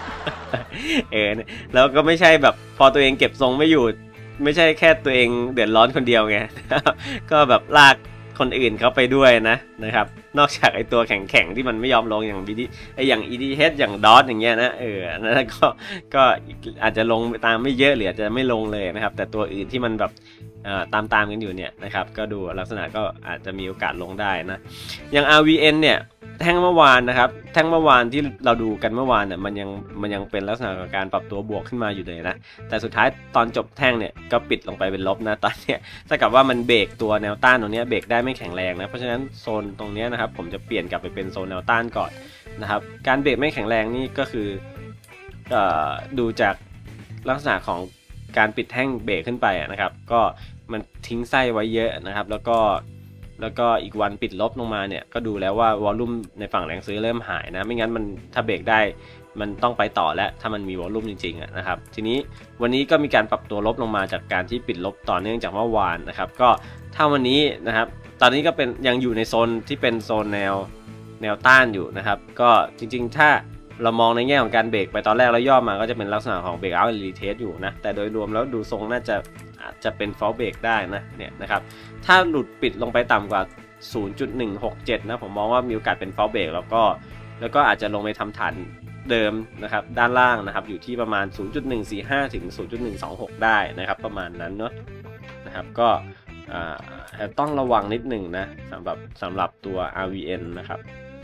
แล้วก็ไม่ใช่แบบพอตัวเองเก็บทรงไม่อยู่ไม่ใช่แค่ตัวเองเดือดร้อนคนเดียวไง ก็แบบลากคนอื่นเขาไปด้วยนะครับนอกจากไอตัวแข็งที่มันไม่ยอมลงอย่างอย่าง ETH อย่าง DOT อย่างเงี้ยนะนั่นก็อาจจะลงตามไม่เยอะหรืออาจจะไม่ลงเลยนะครับแต่ตัวอื่นที่มันแบบตามกันอยู่เนี่ยนะครับก็ดูลักษณะก็อาจจะมีโอกาสลงได้นะอย่าง RVN เนี่ยแท่งเมื่อวานนะครับแท่งเมื่อวานที่เราดูกันเมื่อวานเนี่ยมันยังเป็นลักษณะของการปรับตัวบวกขึ้นมาอยู่เลยนะแต่สุดท้ายตอนจบแท่งเนี่ยก็ปิดลงไปเป็นลบนะตอนเนี้ยถ้ากับว่ามันเบรกตัวแนวต้านตรงนี้เบรกได้ไม่แข็งแรงนะเพราะฉะนั้นโซนตรงนี้นะครับผมจะเปลี่ยนกลับไปเป็นโซนแนวต้านก่อนนะครับการเบรกไม่แข็งแรงนี่ก็คือดูจากลักษณะของการปิดแท่งเบรกขึ้นไปนะครับก็มันทิ้งไส้ไว้เยอะนะครับแล้วก็อีกวันปิดลบลงมาเนี่ยก็ดูแล้วว่าวอลลุ่มในฝั่งแรงซื้อเริ่มหายนะไม่งั้นมันถ้าเบรกได้มันต้องไปต่อแล้วถ้ามันมีวอลลุ่มจริงๆนะครับทีนี้วันนี้ก็มีการปรับตัวลบลงมาจากการที่ปิดลบต่อเนื่องจากเมื่อวานนะครับก็ถ้าวันนี้นะครับตอนนี้ก็เป็นยังอยู่ในโซนที่เป็นโซนแนวต้านอยู่นะครับก็จริงๆถ้าเรามองในแง่ของการเบรกไปตอนแรกแล้วย่อมาก็จะเป็นลักษณะของเบรกเอาท์รีเทสอยู่นะแต่โดยรวมแล้วดูทรงน่าจะอาจจะเป็นฟอลเบรกได้นะเนี่ยนะครับถ้าหลุดปิดลงไปต่ำกว่า 0.167 นะผมมองว่ามีโอกาสเป็นฟอลเบรกแล้วก็อาจจะลงไปทำฐานเดิมนะครับด้านล่างนะครับอยู่ที่ประมาณ 0.145 ถึง 0.126 ได้นะครับประมาณนั้นเนาะนะครับก็ต้องระวังนิดหนึ่งนะสำหรับตัว RVN นะครับ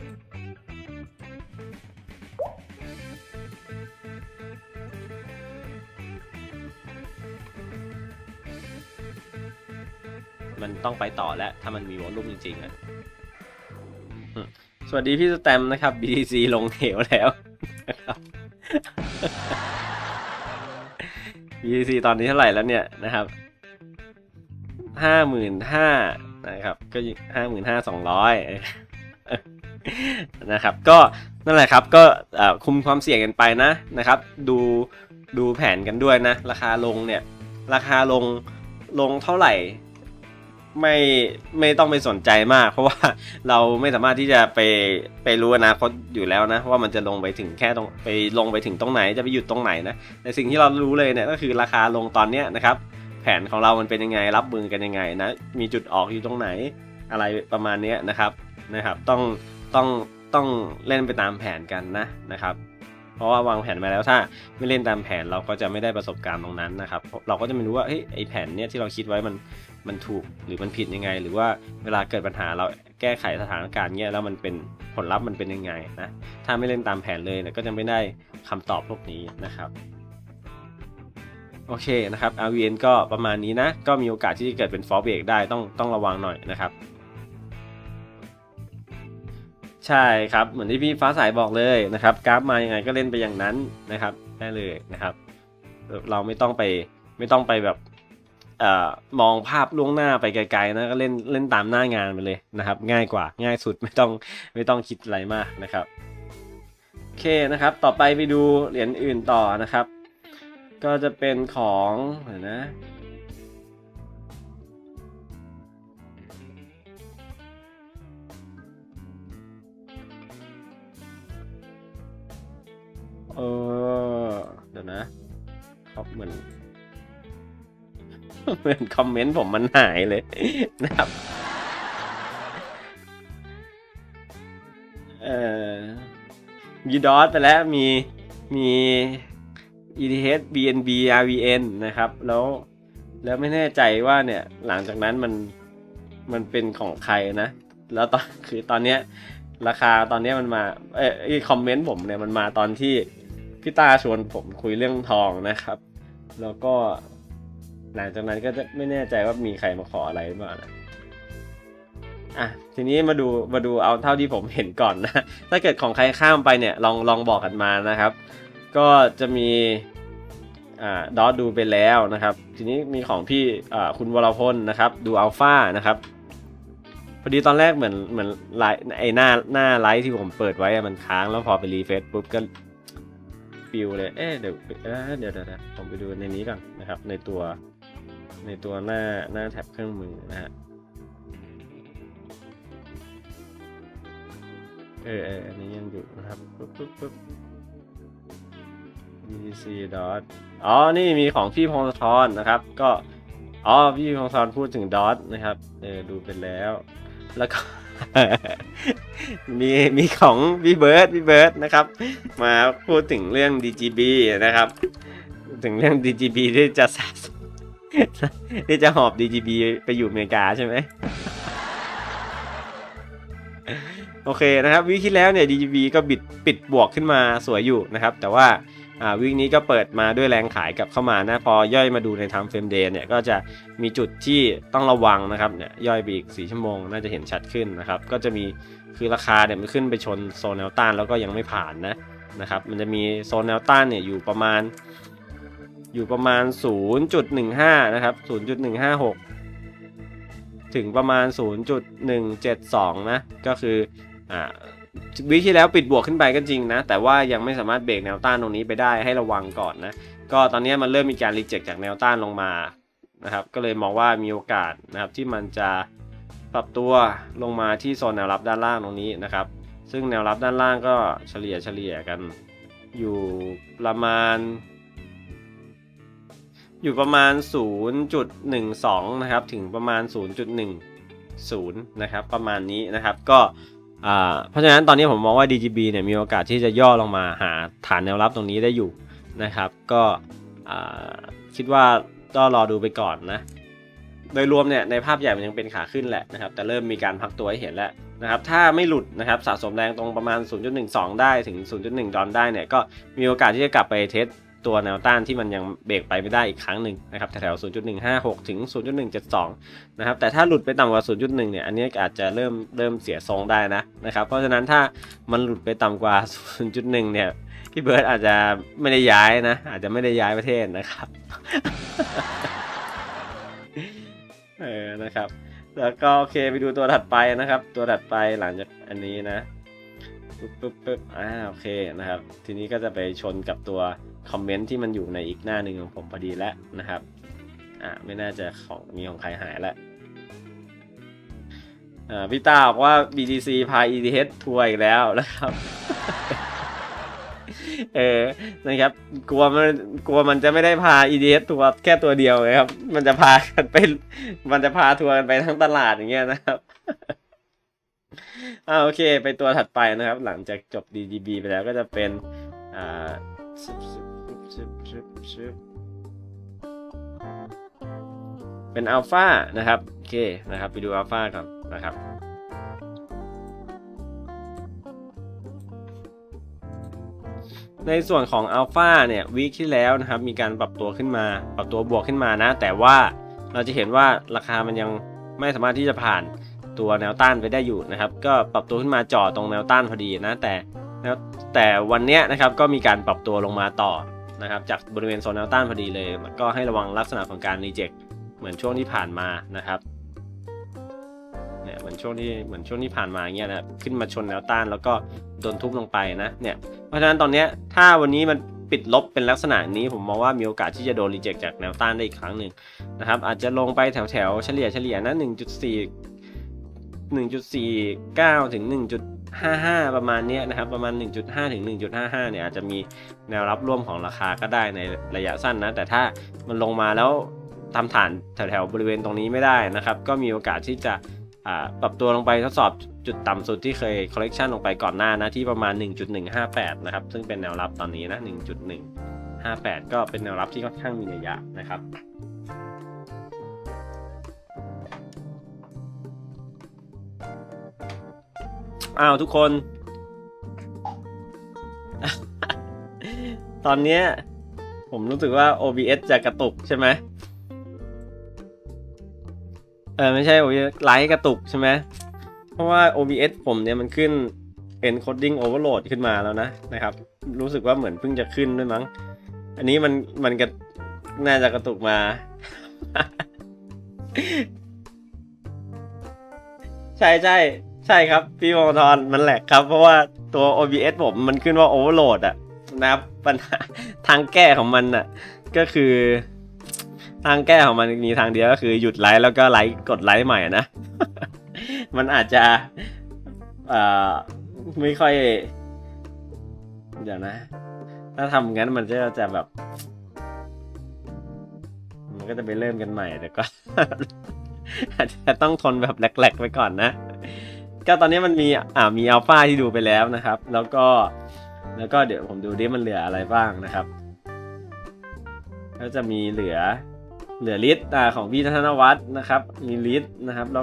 มันต้องไปต่อแล้วถ้ามันมีวอลลุ่มจริงๆสวัสดีพี่สแตมนะครับ BTC ลงเหวแล้วนะครับ BTC ตอนนี้เท่าไหร่แล้วเนี่ยนะครับ55,000นะครับก็55,200นะครับก็นั่นแหละครับก็คุมความเสี่ยงกันไปนะครับดูแผนกันด้วยนะราคาลงเนี่ยราคาลงเท่าไหร่ไม่ต้องไปสนใจมากเพราะว่าเราไม่สามารถที่จะไปรู้อนาคตอยู่แล้วนะว่ามันจะลงไปถึงแค่ลงไปถึงตรงไหนจะไปหยุดตรงไหนนะแต่สิ่งที่เรารู้เลยเนี่ยก็คือราคาลงตอนเนี้ยนะครับแผนของเรามันเป็นยังไงรับมือกันยังไงนะมีจุดออกอยู่ตรงไหนอะไรประมาณนี้นะครับต้องเล่นไปตามแผนกันนะครับเพราะว่าวางแผนมาแล้วถ้าไม่เล่นตามแผนเราก็จะไม่ได้ประสบการณ์ตรงนั้นนะครับเราก็จะไม่รู้ว่าไอ้แผนเนี้ยที่เราคิดไว้มันถูกหรือมันผิดยังไงหรือว่าเวลาเกิดปัญหาเราแก้ไขสถานการณ์เนี้ยแล้วมันเป็นผลลัพธ์มันเป็นยังไงนะถ้าไม่เล่นตามแผนเลยเนี่ยก็จะไม่ได้คำตอบพวกนี้นะครับโอเคนะครับ RVN ก็ประมาณนี้นะก็มีโอกาสที่จะเกิดเป็น fall break ได้ต้องระวังหน่อยนะครับใช่ครับเหมือนที่พี่ฟ้าสายบอกเลยนะครับกราฟมายังไงก็เล่นไปอย่างนั้นนะครับได้เลยนะครับเราไม่ต้องไปแบบมองภาพล่วงหน้าไปไกลๆนะก็เล่นตามหน้างานไปเลยนะครับง่ายกว่าง่ายสุดไม่ต้องคิดอะไรมากนะครับโอเคนะครับต่อไปไปดูเหรียญอื่นต่อนะครับก็จะเป็นของเดี๋ยวนะเดี๋ยวนะเขาเหมือนคอมเมนต์ผมมันหายเลยนะครับมีดอทไปแล้วมี ETH BNB RVN นะครับแล้วไม่แน่ใจว่าเนี่ยหลังจากนั้นมันเป็นของใครนะแล้วคือตอนเนี้ยราคาตอนนี้มันมาคอมเมนต์ผมเนี่ยมันมาตอนที่พี่ตาชวนผมคุยเรื่องทองนะครับแล้วก็หลังจากนั้นก็จะไม่แน่ใจว่ามีใครมาขออะไรหรือเปล่านะทีนี้มาดูเอาเท่าที่ผมเห็นก่อนนะถ้าเกิดของใครข้ามไปเนี่ยลองบอกกันมานะครับก็จะมีดอทดูไปแล้วนะครับทีนี้มีของพี่คุณวรพลนะครับดูอัลฟานะครับพอดีตอนแรกเหมือนไลน์หน้าไลฟ์ที่ผมเปิดไว้มันค้างแล้วพอไปรีเฟรชปุ๊บก็ปิวเลยเดี๋ยวผมไปดูในนี้ก่อนนะครับในตัวหน้าแท็บเครื่องมือนะฮะอันนี้ยังอยู่นะครับปุ๊บ BTC dot นี่มีของพี่พงศธรนะครับก็พี่พงศธรพูดถึงดอทนะครับดูไปแล้วก็ มีของพี่เบิร์ดนะครับมาพูดถึงเรื่อง DGB นะครับถึงเรื่อง DGB ที่จะหอบ DGB ไปอยู่อเมริกาใช่ไหม โอเคนะครับวิกที่แล้วเนี่ย DGB ก็ปิดบวกขึ้นมาสวยอยู่นะครับแต่ว่าวิกนี้ก็เปิดมาด้วยแรงขายกลับเข้ามานะพอย่อยมาดูใน Time Frame Day เนี่ยก็จะมีจุดที่ต้องระวังนะครับเนี่ยย่อยไปอีก4ชั่วโมงน่าจะเห็นชัดขึ้นนะครับก็จะมีคือราคาเนี่ยมันขึ้นไปชนโซนแนวต้านแล้วก็ยังไม่ผ่านนะครับมันจะมีโซนแนวต้านเนี่ยอยู่ประมาณ 0.15 นะครับ 0.156 ถึงประมาณ 0.172 นะก็คือวิที่แล้วปิดบวกขึ้นไปก็จริงนะแต่ว่ายังไม่สามารถเบรกแนวต้านตรงนี้ไปได้ให้ระวังก่อนนะก็ตอนนี้มันเริ่มมีการรีเจ็คจากแนวต้านลงมานะครับก็เลยมองว่ามีโอกาสนะครับที่มันจะปรับตัวลงมาที่โซนแนวรับด้านล่างตรงนี้นะครับซึ่งแนวรับด้านล่างก็เฉลี่ยกันอยู่ประมาณ 0.12 นะครับถึงประมาณ 0.10 นะครับประมาณนี้นะครับก็เพราะฉะนั้นตอนนี้ผมมองว่า DGB เนี่ยมีโอกาสที่จะย่อลงมาหาฐานแนวรับตรงนี้ได้อยู่นะครับก็คิดว่าก็รอดูไปก่อนนะโดยรวมเนี่ยในภาพใหญ่มันยังเป็นขาขึ้นแหละนะครับแต่เริ่มมีการพักตัวให้เห็นแล้วนะครับถ้าไม่หลุดนะครับสะสมแรงตรงประมาณ 0.12 ได้ถึง 0.1 ดอลได้เนี่ยก็มีโอกาสที่จะกลับไปเทสตัวแนวต้านที่มันยังเบรกไปไม่ได้อีกครั้งหนึ่งนะครับแถว 0.156 ถึง 0.172 นะครับแต่ถ้าหลุดไปต่ำกว่า 0.1 เนี่ยอันนี้อาจจะเริ่มเสียทรงได้นะครับเพราะฉะนั้นถ้ามันหลุดไปต่ำกว่า 0.1 เนี่ยพี่เบิร์ดอาจจะไม่ได้ย้ายนะอาจจะไม่ได้ย้ายประเทศนะครับ นะครับแล้วก็โอเคไปดูตัวถัดไปนะครับตัวถัดไปหลังจากอันนี้นะปึ๊บโอเคนะครับทีนี้ก็จะไปชนกับตัวคอมเมนต์ที่มันอยู่ในอีกหน้าหนึ่งของผมพอดีแล้วนะครับไม่น่าจะของใครหายแล้วพี่ตาบอกว่า BTC พา ETH ทัวร์อีกแล้วนะครับ นะครับกลัวมันจะไม่ได้พา ETH ทัวร์แค่ตัวเดียวเลยครับมันจะพาทัวร์กันไปทั้งตลาดอย่างเงี้ยนะครับ โอเคไปตัวถัดไปนะครับหลังจากจบ DGB ไปแล้วก็จะเป็นเป็นอัลฟานะครับโอเคนะครับไปดูอัลฟาก่อนนะครับในส่วนของอัลฟาเนี่ยวีคที่แล้วนะครับมีการปรับตัวบวกขึ้นมานะแต่ว่าเราจะเห็นว่าราคามันยังไม่สามารถที่จะผ่านตัวแนวต้านไปได้อยู่นะครับก็ปรับตัวขึ้นมาจ่อตรงแนวต้านพอดีนะแต่วันนี้นะครับก็มีการปรับตัวลงมาต่อนะครับจากบริเวณโซนแนวต้านพอดีเลยก็ให้ระวังลักษณะของการรีเจ็คเหมือนช่วงที่ผ่านมานะครับเนี่ยเหมือนช่วงที่ผ่านมาเงี้ยนะขึ้นมาชนแนวต้านแล้วก็โดนทุบลงไปนะเนี่ยเพราะฉะนั้นตอนนี้ถ้าวันนี้มันปิดลบเป็นลักษณะนี้ผมมองว่ามีโอกาสที่จะโดนรีเจ็คจากแนวต้านได้อีกครั้งหนึ่งนะครับอาจจะลงไปแถวเฉลี่ยนะ 1.49 ถึง 1.55 ประมาณนี้นะครับประมาณ 1.5 ถึง 1.55 เนี่ยอาจจะมีแนวรับร่วมของราคาก็ได้ในระยะสั้นนะแต่ถ้ามันลงมาแล้วทำฐานแถวบริเวณตรงนี้ไม่ได้นะครับก็มีโอกาสที่จะปรับตัวลงไปทดสอบจุดต่ำสุดที่เคย correction ลงไปก่อนหน้านะที่ประมาณ 1.158 นะครับซึ่งเป็นแนวรับตอนนี้นะ 1.158 ก็เป็นแนวรับที่ค่อนข้างมีนัยยะนะครับทุกคน ตอนนี้ผมรู้สึกว่า OBS จะกระตุกใช่ไหมไม่ใช่ OBS ไลฟ์กระตุกใช่ไหมเพราะว่า OBS ผมเนี่ยมันขึ้น encoding overload ขึ้นมาแล้วนะครับรู้สึกว่าเหมือนเพิ่งจะขึ้นด้วยมั้งอันนี้มันก็น่าจะกระตุกมา ใช่ครับพี่มงคลมันแหลกครับเพราะว่าตัว OBS ผมมันขึ้นว่า overload นะครับปัญหาทางแก้ของมันก็คือทางแก้ของมันมีทางเดียวก็คือหยุดไลฟ์แล้วก็กดไลฟ์ใหม่นะ มันอาจจะไม่ค่อยเดี๋ยวนะถ้าทำงั้นมันจะแบบมันก็จะไปเริ่มกันใหม่แต่ก็ อาจจะต้องทนแบบแหลกๆไปก่อนนะก็ตอนนี้มันมีอัลฟาที่ดูไปแล้วนะครับแล้วก็เดี๋ยวผมดูดิมันเหลืออะไรบ้างนะครับก็จะมีเหลือลิสต์ของพี่ธนวัฒน์นะครับมีลิสต์นะครับแล้ว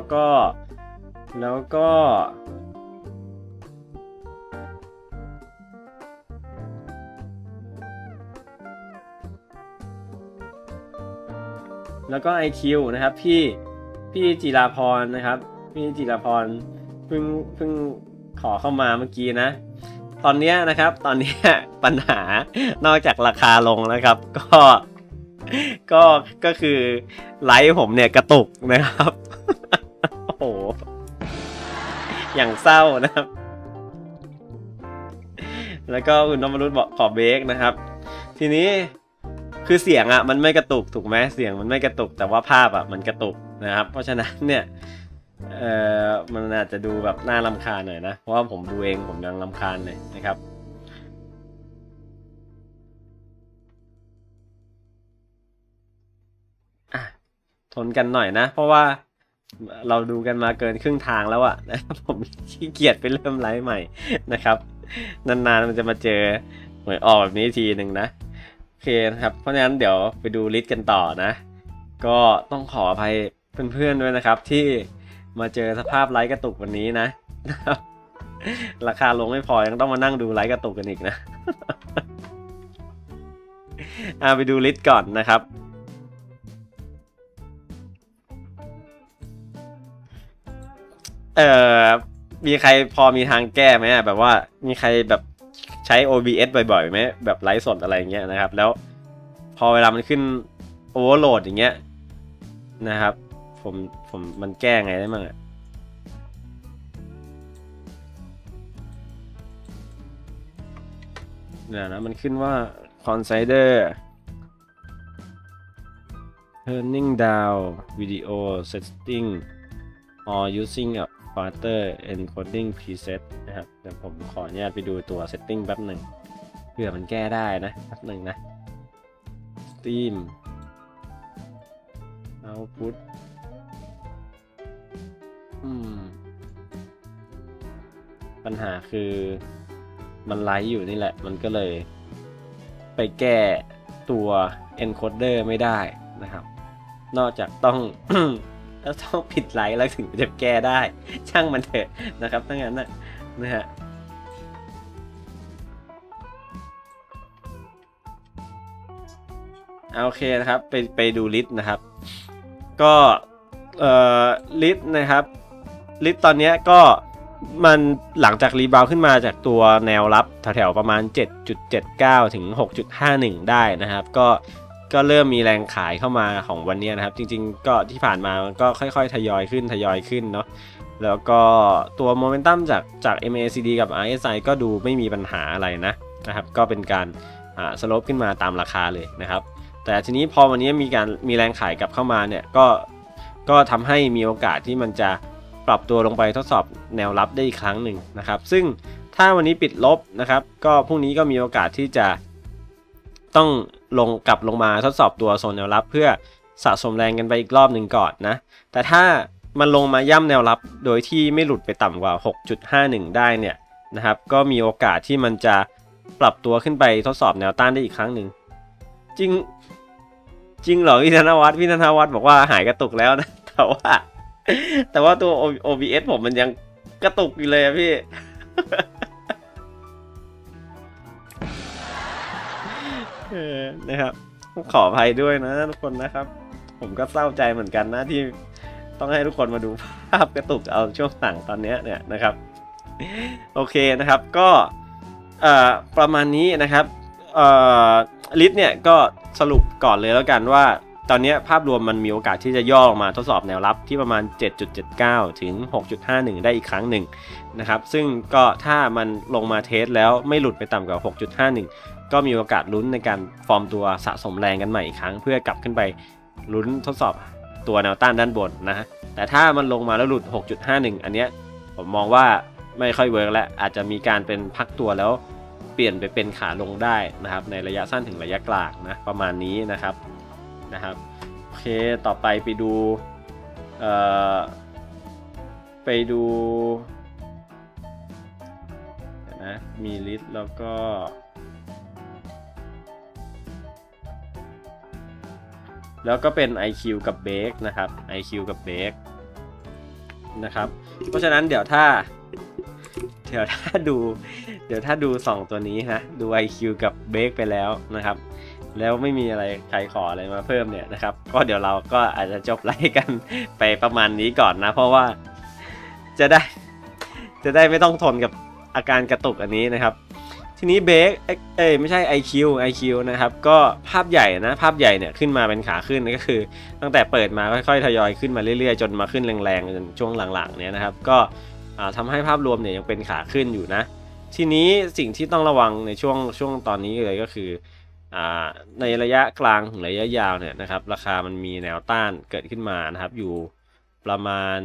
ก็ IQ นะครับพี่จิราพรนะครับพี่จิราพรเพิ่งขอเข้ามาเมื่อกี้นะตอนนี้ปัญหานอกจากราคาลงนะครับก็คือไลฟ์ผมเนี่ยกระตุกนะครับ โอ้โหอย่างเศร้านะครับแล้วก็คุณนพรุษบอกขอเบรกนะครับทีนี้คือเสียงมันไม่กระตุกถูกไหมเสียงมันไม่กระตุกแต่ว่าภาพมันกระตุกนะครับเพราะฉะนั้นเนี่ยมันอาจจะดูแบบน่ารำคาญหน่อยนะเพราะว่าผมดูเองผมยังรำคาญเลยนะครับทนกันหน่อยนะเพราะว่าเราดูกันมาเกินครึ่งทางแล้วนะผมขี้เกียจไปเริ่มไลฟ์ใหม่นะครับนานๆมันจะมาเจอหวยออกแบบนี้ทีหนึ่งนะโอเคนะครับเพราะฉะนั้นเดี๋ยวไปดูลิสต์กันต่อนะก็ต้องขออภัยเพื่อนๆด้วยนะครับที่มาเจอสภาพไลฟ์กระตุกวันนี้นะราคาลงไม่พอยังต้องมานั่งดูไลฟ์กระตุกกันอีกนะไปดูลิสต์ก่อนนะครับมีใครพอมีทางแก้ไหมแบบว่ามีใครแบบใช้ OBS บ่อยๆไหมแบบไลฟ์สดอะไรเงี้ยนะครับแล้วพอเวลามันขึ้นโอเวอร์โหลดอย่างเงี้ยนะครับผมมันแก้ไงได้บ้างเนี่ยนะมันขึ้นว่า consider turning down video setting or using a further encoding preset นะครับเดี๋ยวผมขออนุญาตไปดูตัว setting แป๊บหนึ่งเผื่อมันแก้ได้นะแป๊บหนึ่งนะ Steam output ปัญหาคือมันไลฟ์อยู่นี่แหละมันก็เลยไปแก้ตัว encoder ไม่ได้นะครับนอกจากต้อง ต้องปิดไลฟ์แล้วถึงจะแก้ได้ช่างมันเถอะนะครับทั้งนั้นนะฮะโอเคนะครับไปดูลิสต์นะครับก็ลิสต์นะครับลิสต์ตอนนี้ก็มันหลังจากรีบาวขึ้นมาจากตัวแนวรับแถวๆประมาณ 7.79 ถึง 6.51 ได้นะครับก็เริ่มมีแรงขายเข้ามาของวันนี้นะครับจริงๆก็ที่ผ่านมามันก็ค่อยๆทยอยขึ้นเนาะแล้วก็ตัวโมเมนตัมจาก MACD กับ RSI ก็ดูไม่มีปัญหาอะไรนะครับก็เป็นการสโลปขึ้นมาตามราคาเลยนะครับแต่ทีนี้พอวันนี้มีแรงขายกลับเข้ามาเนี่ยก็ทำให้มีโอกาสที่มันจะปรับตัวลงไปทดสอบแนวรับได้อีกครั้งหนึ่งนะครับซึ่งถ้าวันนี้ปิดลบนะครับก็พรุ่งนี้ก็มีโอกาสที่จะต้องกลับลงมาทดสอบตัวโซนแนวรับเพื่อสะสมแรงกันไปอีกรอบหนึ่งก่อนนะแต่ถ้ามันลงมาย่ำแนวรับโดยที่ไม่หลุดไปต่ำกว่า 6.51 ได้เนี่ยนะครับก็มีโอกาสที่มันจะปรับตัวขึ้นไปทดสอบแนวต้านได้อีกครั้งหนึ่งจริงเหรอพี่ธนวัฒน์บอกว่าหายกระตุกแล้วนะแต่ว่าตัว OBS ผมมันยังกระตุกอยู่เลยอะพี่ นะครับขออภัยด้วยนะทุกคนนะครับผมก็เศร้าใจเหมือนกันนะที่ต้องให้ทุกคนมาดูภาพกระตุกเอาช่วงสั่งตอนนี้เนี่ยนะครับโอเคนะครับก็ประมาณนี้นะครับลิสต์เนี่ยก็สรุปก่อนเลยแล้วกันว่าตอนนี้ภาพรวมมันมีโอกาสที่จะย่อลงมาทดสอบแนวรับที่ประมาณ 7.79 ถึง 6.51 ได้อีกครั้งหนึ่งนะครับซึ่งก็ถ้ามันลงมาเทสแล้วไม่หลุดไปต่ำกว่า 6.51 ก็มีโอกาสลุ้นในการฟอร์มตัวสะสมแรงกันใหม่อีกครั้งเพื่อกลับขึ้นไปลุ้นทดสอบตัวแนวต้านด้านบนนะแต่ถ้ามันลงมาแล้วหลุด 6.51 อันเนี้ยผมมองว่าไม่ค่อยเวิร์กแล้วอาจจะมีการเป็นพักตัวแล้วเปลี่ยนไปเป็นขาลงได้นะครับในระยะสั้นถึงระยะกลางนะประมาณนี้นะครับโอเคต่อไปไปดูนะมีลิสต์แล้วก็เป็น IQ กับเบคนะครับ IQ กับเบคนะครับเพราะฉะนั้นเดี๋ยวถ้าดู2ตัวนี้นะดู IQ กับเบคไปแล้วนะครับแล้วไม่มีอะไรใครขออะไรมาเพิ่มเนี่ยนะครับก็เดี๋ยวเราก็อาจจะจบไลฟ์กันไปประมาณนี้ก่อนนะเพราะว่าจะได้ไม่ต้องทนกับอาการกระตุกอันนี้นะครับทีนี้เบคไม่ใช่ IQ นะครับก็ภาพใหญ่เนี่ยขึ้นมาเป็นขาขึ้นก็คือตั้งแต่เปิดมาค่อยๆทยอยขึ้นมาเรื่อยๆจนมาขึ้นแรงๆจนช่วงหลังๆเนี่ยนะครับก็ทำให้ภาพรวมเนี่ยยังเป็นขาขึ้นอยู่นะทีนี้สิ่งที่ต้องระวังในช่วงตอนนี้เลยก็คือในระยะกลางถึงระยะยาวเนี่ยนะครับราคามันมีแนวต้านเกิดขึ้นมานะครับอยู่ประมาณ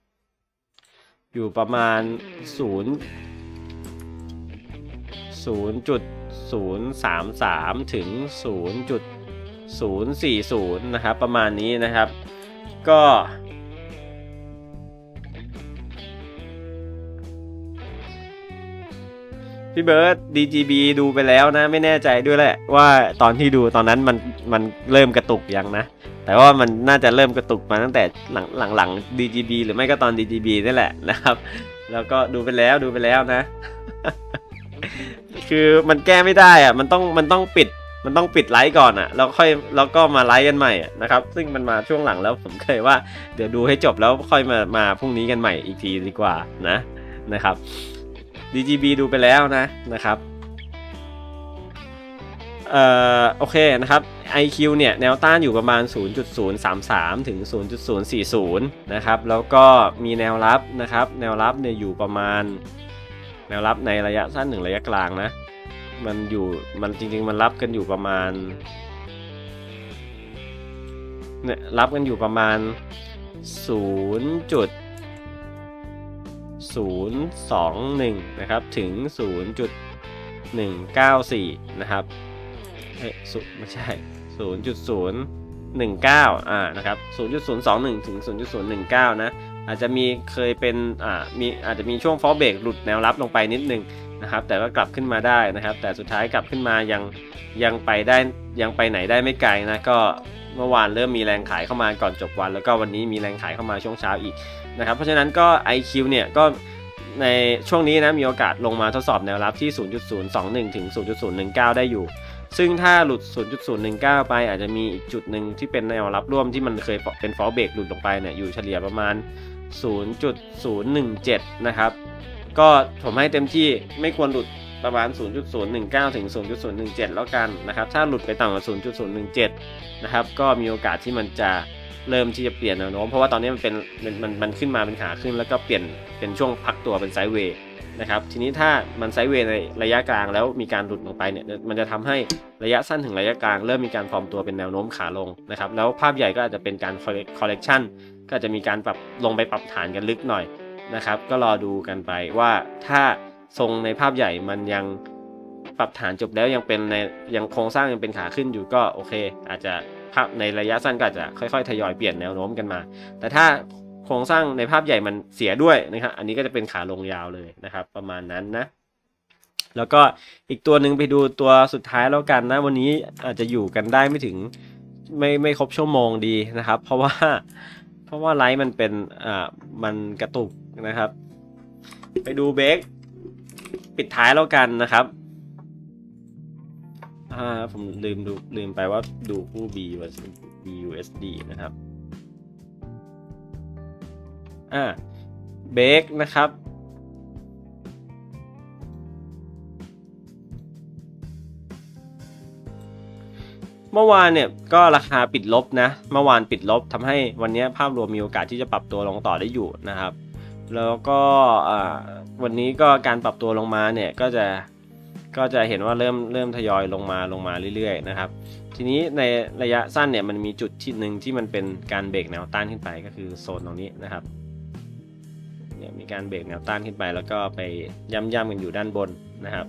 0.033 ถึง 0.040 นะครับประมาณนี้นะครับก็พี่เบิร์ด DGB ดูไปแล้วนะไม่แน่ใจด้วยแหละว่าตอนที่ดูตอนนั้นมันเริ่มกระตุกยังนะแต่ว่ามันน่าจะเริ่มกระตุกมาตั้งแต่หลัง DGB หรือไม่ก็ตอน DGB นี่แหละนะครับแล้วก็ดูไปแล้วนะ คือมันแก้ไม่ได้อะมันต้องปิดมันต้องปิดไลฟ์ก่อนอ่ะแล้วก็มาไลฟ์กันใหม่นะครับซึ่งมันมาช่วงหลังแล้วผมเคยว่าเดี๋ยวดูให้จบแล้วค่อยมาพรุ่งนี้กันใหม่อีกทีดีกว่านะครับ DGB ดูไปแล้วนะครับโอเคนะครับ IQ เนี่ยแนวต้านอยู่ประมาณ 0.033 ถึง 0.040 นะครับแล้วก็มีแนวรับนะครับแนวรับเนี่ยอยู่ประมาณแนวรับในระยะสั้นถึงระยะกลางนะมันจริงๆมันรับกันอยู่ประมาณเนี่ยรับกันอยู่ประมาณ 0.021 นะครับถึง 0.194 นะครับไม่ใช่ 0.019 นะครับ 0.021 ถึง 0.019 นะอาจจะเคยเป็นอาจจะมีช่วงฟอลเบรกหลุดแนวรับลงไปนิดนึงนะครับแต่ก็กลับขึ้นมาได้นะครับแต่สุดท้ายกลับขึ้นมายังไปไหนได้ไม่ไกลนะก็เมื่อวานเริ่มมีแรงขายเข้ามาก่อนจบวันแล้วก็วันนี้มีแรงขายเข้ามาช่วงเช้าอีกนะครับเพราะฉะนั้นก็ IQ เนี่ยก็ในช่วงนี้นะมีโอกาสลงมาทดสอบแนวรับที่ 0.021 ถึง 0.019 ได้อยู่ซึ่งถ้าหลุด 0.019 ไปอาจจะมีอีกจุดหนึ่งที่เป็นแนวรับร่วมที่มันเคยเป็นฟอลเบรกหลุดลงไปเนี่ยอยู่เฉลี่ยประมาณ 0.017 นะครับก็ผมให้เต็มที่ไม่ควรหลุดประมาณ 0.019 ถึง 0.017 แล้วกันนะครับถ้าหลุดไปต่ำกว่า 0.017 นะครับก็มีโอกาสที่มันจะเริ่มที่จะเปลี่ยนแนวโน้มเพราะว่าตอนนี้มันขึ้นมาเป็นขาขึ้นแล้วก็เปลี่ยนเป็นช่วงพักตัวเป็นไซด์เวย์นะครับทีนี้ถ้ามันไซด์เวย์ในระยะกลางแล้วมีการหลุดลงไปเนี่ยมันจะทำให้ระยะสั้นถึงระยะกลางเริ่มมีการฟอร์มตัวเป็นแนวโน้มขาลงนะครับแล้วภาพใหญ่ก็อาจจะเป็นการคอลเลกชันก็จะมีการปรับลงไปปรับฐานกันลึกหน่อยนะครับก็รอดูกันไปว่าถ้าทรงในภาพใหญ่มันยังปรับฐานจบแล้วยังโครงสร้างยังเป็นขาขึ้นอยู่ก็โอเคอาจจะภาพในระยะสั้นก็อาจจะค่อยๆทยอยเปลี่ยนแนวโน้มกันมาแต่ถ้าโครงสร้างในภาพใหญ่มันเสียด้วยนะครับอันนี้ก็จะเป็นขาลงยาวเลยนะครับประมาณนั้นนะแล้วก็อีกตัวหนึ่งไปดูตัวสุดท้ายแล้วกันนะวันนี้อาจจะอยู่กันได้ไม่ถึงไม่ครบชั่วโมงดีนะครับเพราะว่าไลฟ์มันเป็นมันกระตุกนะครับไปดูเบรกปิดท้ายแล้วกันนะครับผมลืมไปว่าดูคู่ BUSD นะครับเบรกนะครับเมื่อวานเนี่ยก็ราคาปิดลบนะเมื่อวานปิดลบทำให้วันนี้ภาพรวมมีโอกาสที่จะปรับตัวลงต่อได้อยู่นะครับแล้วก็วันนี้ก็การปรับตัวลงมาเนี่ยก็จะเห็นว่าเริ่มทยอยลงมาเรื่อยๆนะครับทีนี้ในระยะสั้นเนี่ยมันมีจุดที่หนึ่งที่มันเป็นการเบรกแนวต้านขึ้นไปก็คือโซนตรงนี้นะครับเนี่ยมีการเบรกแนวต้านขึ้นไปแล้วก็ไปย่ำกันอยู่ด้านบนนะครับ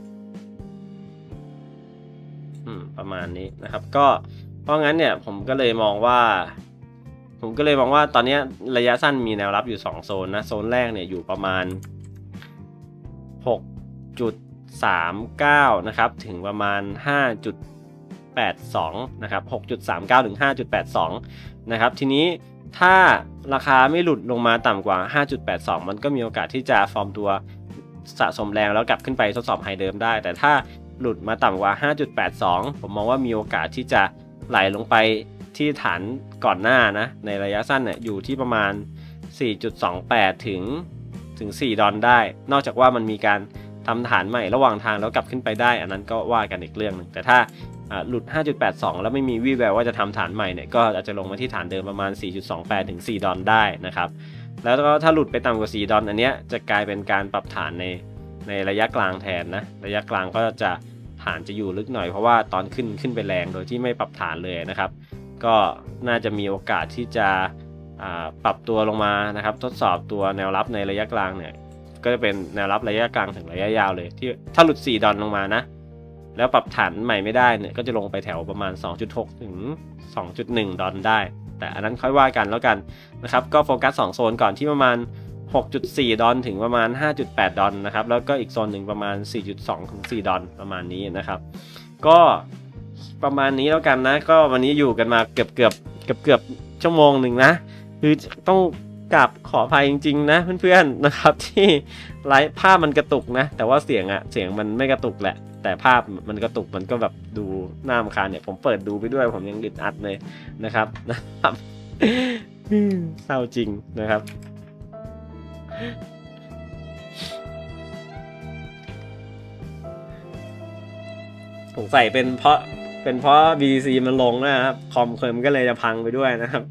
ประมาณนี้นะครับก็เพราะงั้นเนี่ยผมก็เลยมองว่าตอนนี้ระยะสั้นมีแนวรับอยู่2โซนนะโซนแรกเนี่ยอยู่ประมาณ 6.39 นะครับถึงประมาณ 5.82 นะครับ 6.39 ถึง 5.82 นะครับทีนี้ถ้าราคาไม่หลุดลงมาต่ำกว่า 5.82 มันก็มีโอกาสที่จะฟอร์มตัวสะสมแรงแล้วกลับขึ้นไปทดสอบไฮเดิมได้แต่ถ้าหลุดมาต่ำกว่า 5.82 ผมมองว่ามีโอกาสที่จะไหลลงไปที่ฐานก่อนหน้านะในระยะสั้นเนี่ยอยู่ที่ประมาณ 4.28 ถึง4 ดอลได้นอกจากว่ามันมีการทำฐานใหม่ระหว่างทางแล้วกลับขึ้นไปได้อันนั้นก็ว่ากันอีกเรื่องหนึ่งแต่ถ้าหลุด 5.82 แล้วไม่มีวี่แววว่าจะทำฐานใหม่เนี่ยก็อาจจะลงมาที่ฐานเดิมประมาณ 4.28 ถึง4 ดอลได้นะครับแล้วก็ถ้าหลุดไปต่ำกว่า4 ดอลอันเนี้ยจะกลายเป็นการปรับฐานในระยะกลางแทนนะระยะกลางก็จะฐานจะอยู่ลึกหน่อยเพราะว่าตอนขึ้นไปแรงโดยที่ไม่ปรับฐานเลยนะครับก็น่าจะมีโอกาสที่จะปรับตัวลงมานะครับทดสอบตัวแนวรับในระยะกลางเนี่ยก็จะเป็นแนวรับระยะกลางถึงระยะยาวเลยที่ถ้าหลุด4 ดอลลงมานะแล้วปรับฐานใหม่ไม่ได้เนี่ยก็จะลงไปแถวประมาณ 2.6 ถึง 2.1 ดอลได้แต่อันนั้นค่อยว่ากันแล้วกันนะครับก็โฟกัส2โซนก่อนที่ประมาณ 6.4 ดอลถึงประมาณ 5.8 ดอลนะครับแล้วก็อีกโซนหนึ่งประมาณ 4.2 ถึง 4 ดอลประมาณนี้นะครับก็ประมาณนี้แล้วกันนะก็วันนี้อยู่กันมาเกือบชั่วโมงหนึ่งนะคือต้องกราบขออภัยจริงๆนะเพื่อนๆนะครับที่ไลฟ์ภาพมันกระตุกนะแต่ว่าเสียงมันไม่กระตุกแหละแต่ภาพมันกระตุกมันก็แบบดูน่ารำคาญเนี่ยผมเปิดดูไปด้วยผมยังอึดอัดเลยนะครับเศร้าจริงนะครับสงสัยเป็นเพราะ BTC มันลงนะครับคอมเคยมันก็เลยจะพังไปด้วยนะครับ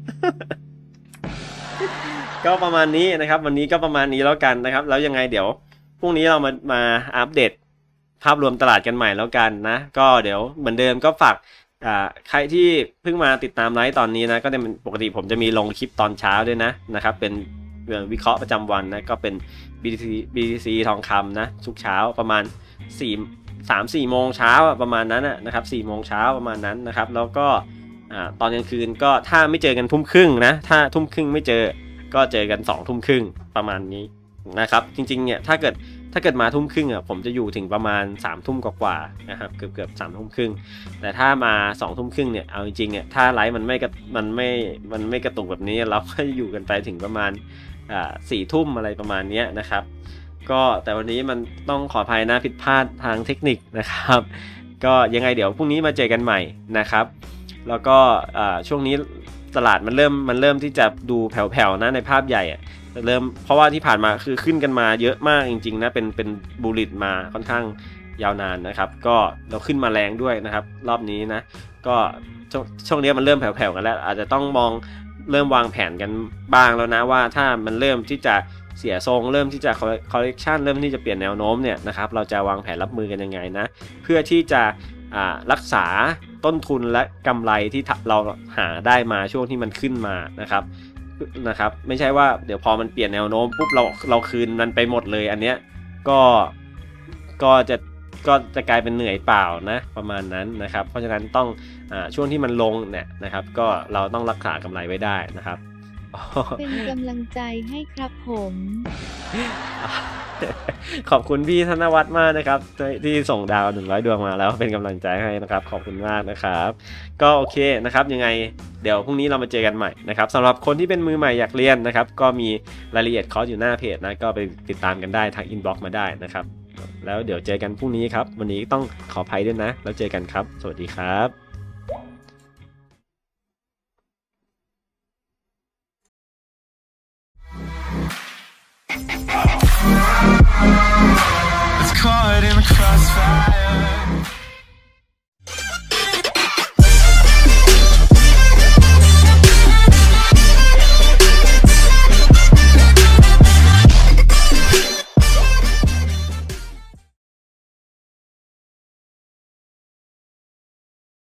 ก็ประมาณนี้นะครับวันนี้ก็ประมาณนี้แล้วกันนะครับแล้วยังไงเดี๋ยวพรุ่งนี้เรามาอัปเดตภาพรวมตลาดกันใหม่แล้วกันนะก็เดี๋ยวเหมือนเดิมก็ฝากใครที่เพิ่งมาติดตามไลฟ์ตอนนี้นะก็จะปกติผมจะมีลงคลิปตอนเช้าด้วยนะครับเป็นวิเคราะห์ประจำวันนะก็เป็น BTC ทองคำนะทุกเช้าประมาณ3-4 โมงเช้าประมาณนั้นนะครับ4 โมงเช้าประมาณนั้นนะครับแล้วก็ตอนกลางคืนก็ถ้าไม่เจอกันทุ่มครึ่งนะถ้าทุ่มครึ่งไม่เจอก็เจอกัน2 ทุ่มครึ่งประมาณนี้นะครับจริงๆเนี่ยถ้าเกิดมาทุ่มครึ่งผมจะอยู่ถึงประมาณ3 ทุ่มกว่าๆนะครับเกือบ3 ทุ่มครึ่งแต่ถ้ามา2 ทุ่มครึ่งเนี่ยเอาจริงๆเนี่ยถ้าไลฟ์มันไม่กระตุกแบบนี้เราก็อยู่กันไปถึงประมาณ4 ทุ่มอะไรประมาณนี้นะครับก็แต่วันนี้มันต้องขออภัยนะผิดพลาดทางเทคนิคนะครับก็ยังไงเดี๋ยวพรุ่งนี้มาเจอกันใหม่นะครับแล้วก็ช่วงนี้ตลาดมันเริ่มที่จะดูแผ่วๆนะในภาพใหญ่เพราะว่าที่ผ่านมาคือขึ้นกันมาเยอะมากจริงๆนะเป็นบูลลิตมาค่อนข้างยาวนานนะครับก็เราขึ้นมาแรงด้วยนะครับรอบนี้นะก็ช่วงนี้มันเริ่มแผ่วๆกันแล้วอาจจะต้องเริ่มวางแผนกันบ้างแล้วนะว่าถ้ามันเริ่มที่จะเสียทรงเริ่มที่จะคอลเลคชันเริ่มที่จะเปลี่ยนแนวโน้มเนี่ยนะครับเราจะวางแผนรับมือกันยังไงนะเพื่อที่จะรักษาต้นทุนและกำไรที่เราหาได้มาช่วงที่มันขึ้นมานะครับไม่ใช่ว่าเดี๋ยวพอมันเปลี่ยนแนวโน้มปุ๊บเราคืนมันไปหมดเลยอันเนี้ยก็จะกลายเป็นเหนื่อยเปล่านะประมาณนั้นนะครับเพราะฉะนั้นต้องช่วงที่มันลงเนี่ยนะครับก็เราต้องรักษากำไรไว้ได้นะครับเป็นกำลังใจให้ครับผมขอบคุณพี่ธนวัฒน์มากนะครับที่ส่งดาว100 ดวงมาแล้วเป็นกำลังใจให้นะครับขอบคุณมากนะครับก็โอเคนะครับยังไงเดี๋ยวพรุ่งนี้เรามาเจอกันใหม่นะครับสำหรับคนที่เป็นมือใหม่อยากเรียนนะครับก็มีรายละเอียดคอร์สอยู่หน้าเพจนะก็ไปติดตามกันได้ทางอินบ็อกซ์มาได้นะครับแล้วเดี๋ยวเจอกันพรุ่งนี้ครับวันนี้ต้องขออภัยด้วยนะแล้วเจอกันครับสวัสดีครับ It's caught in the crossfire.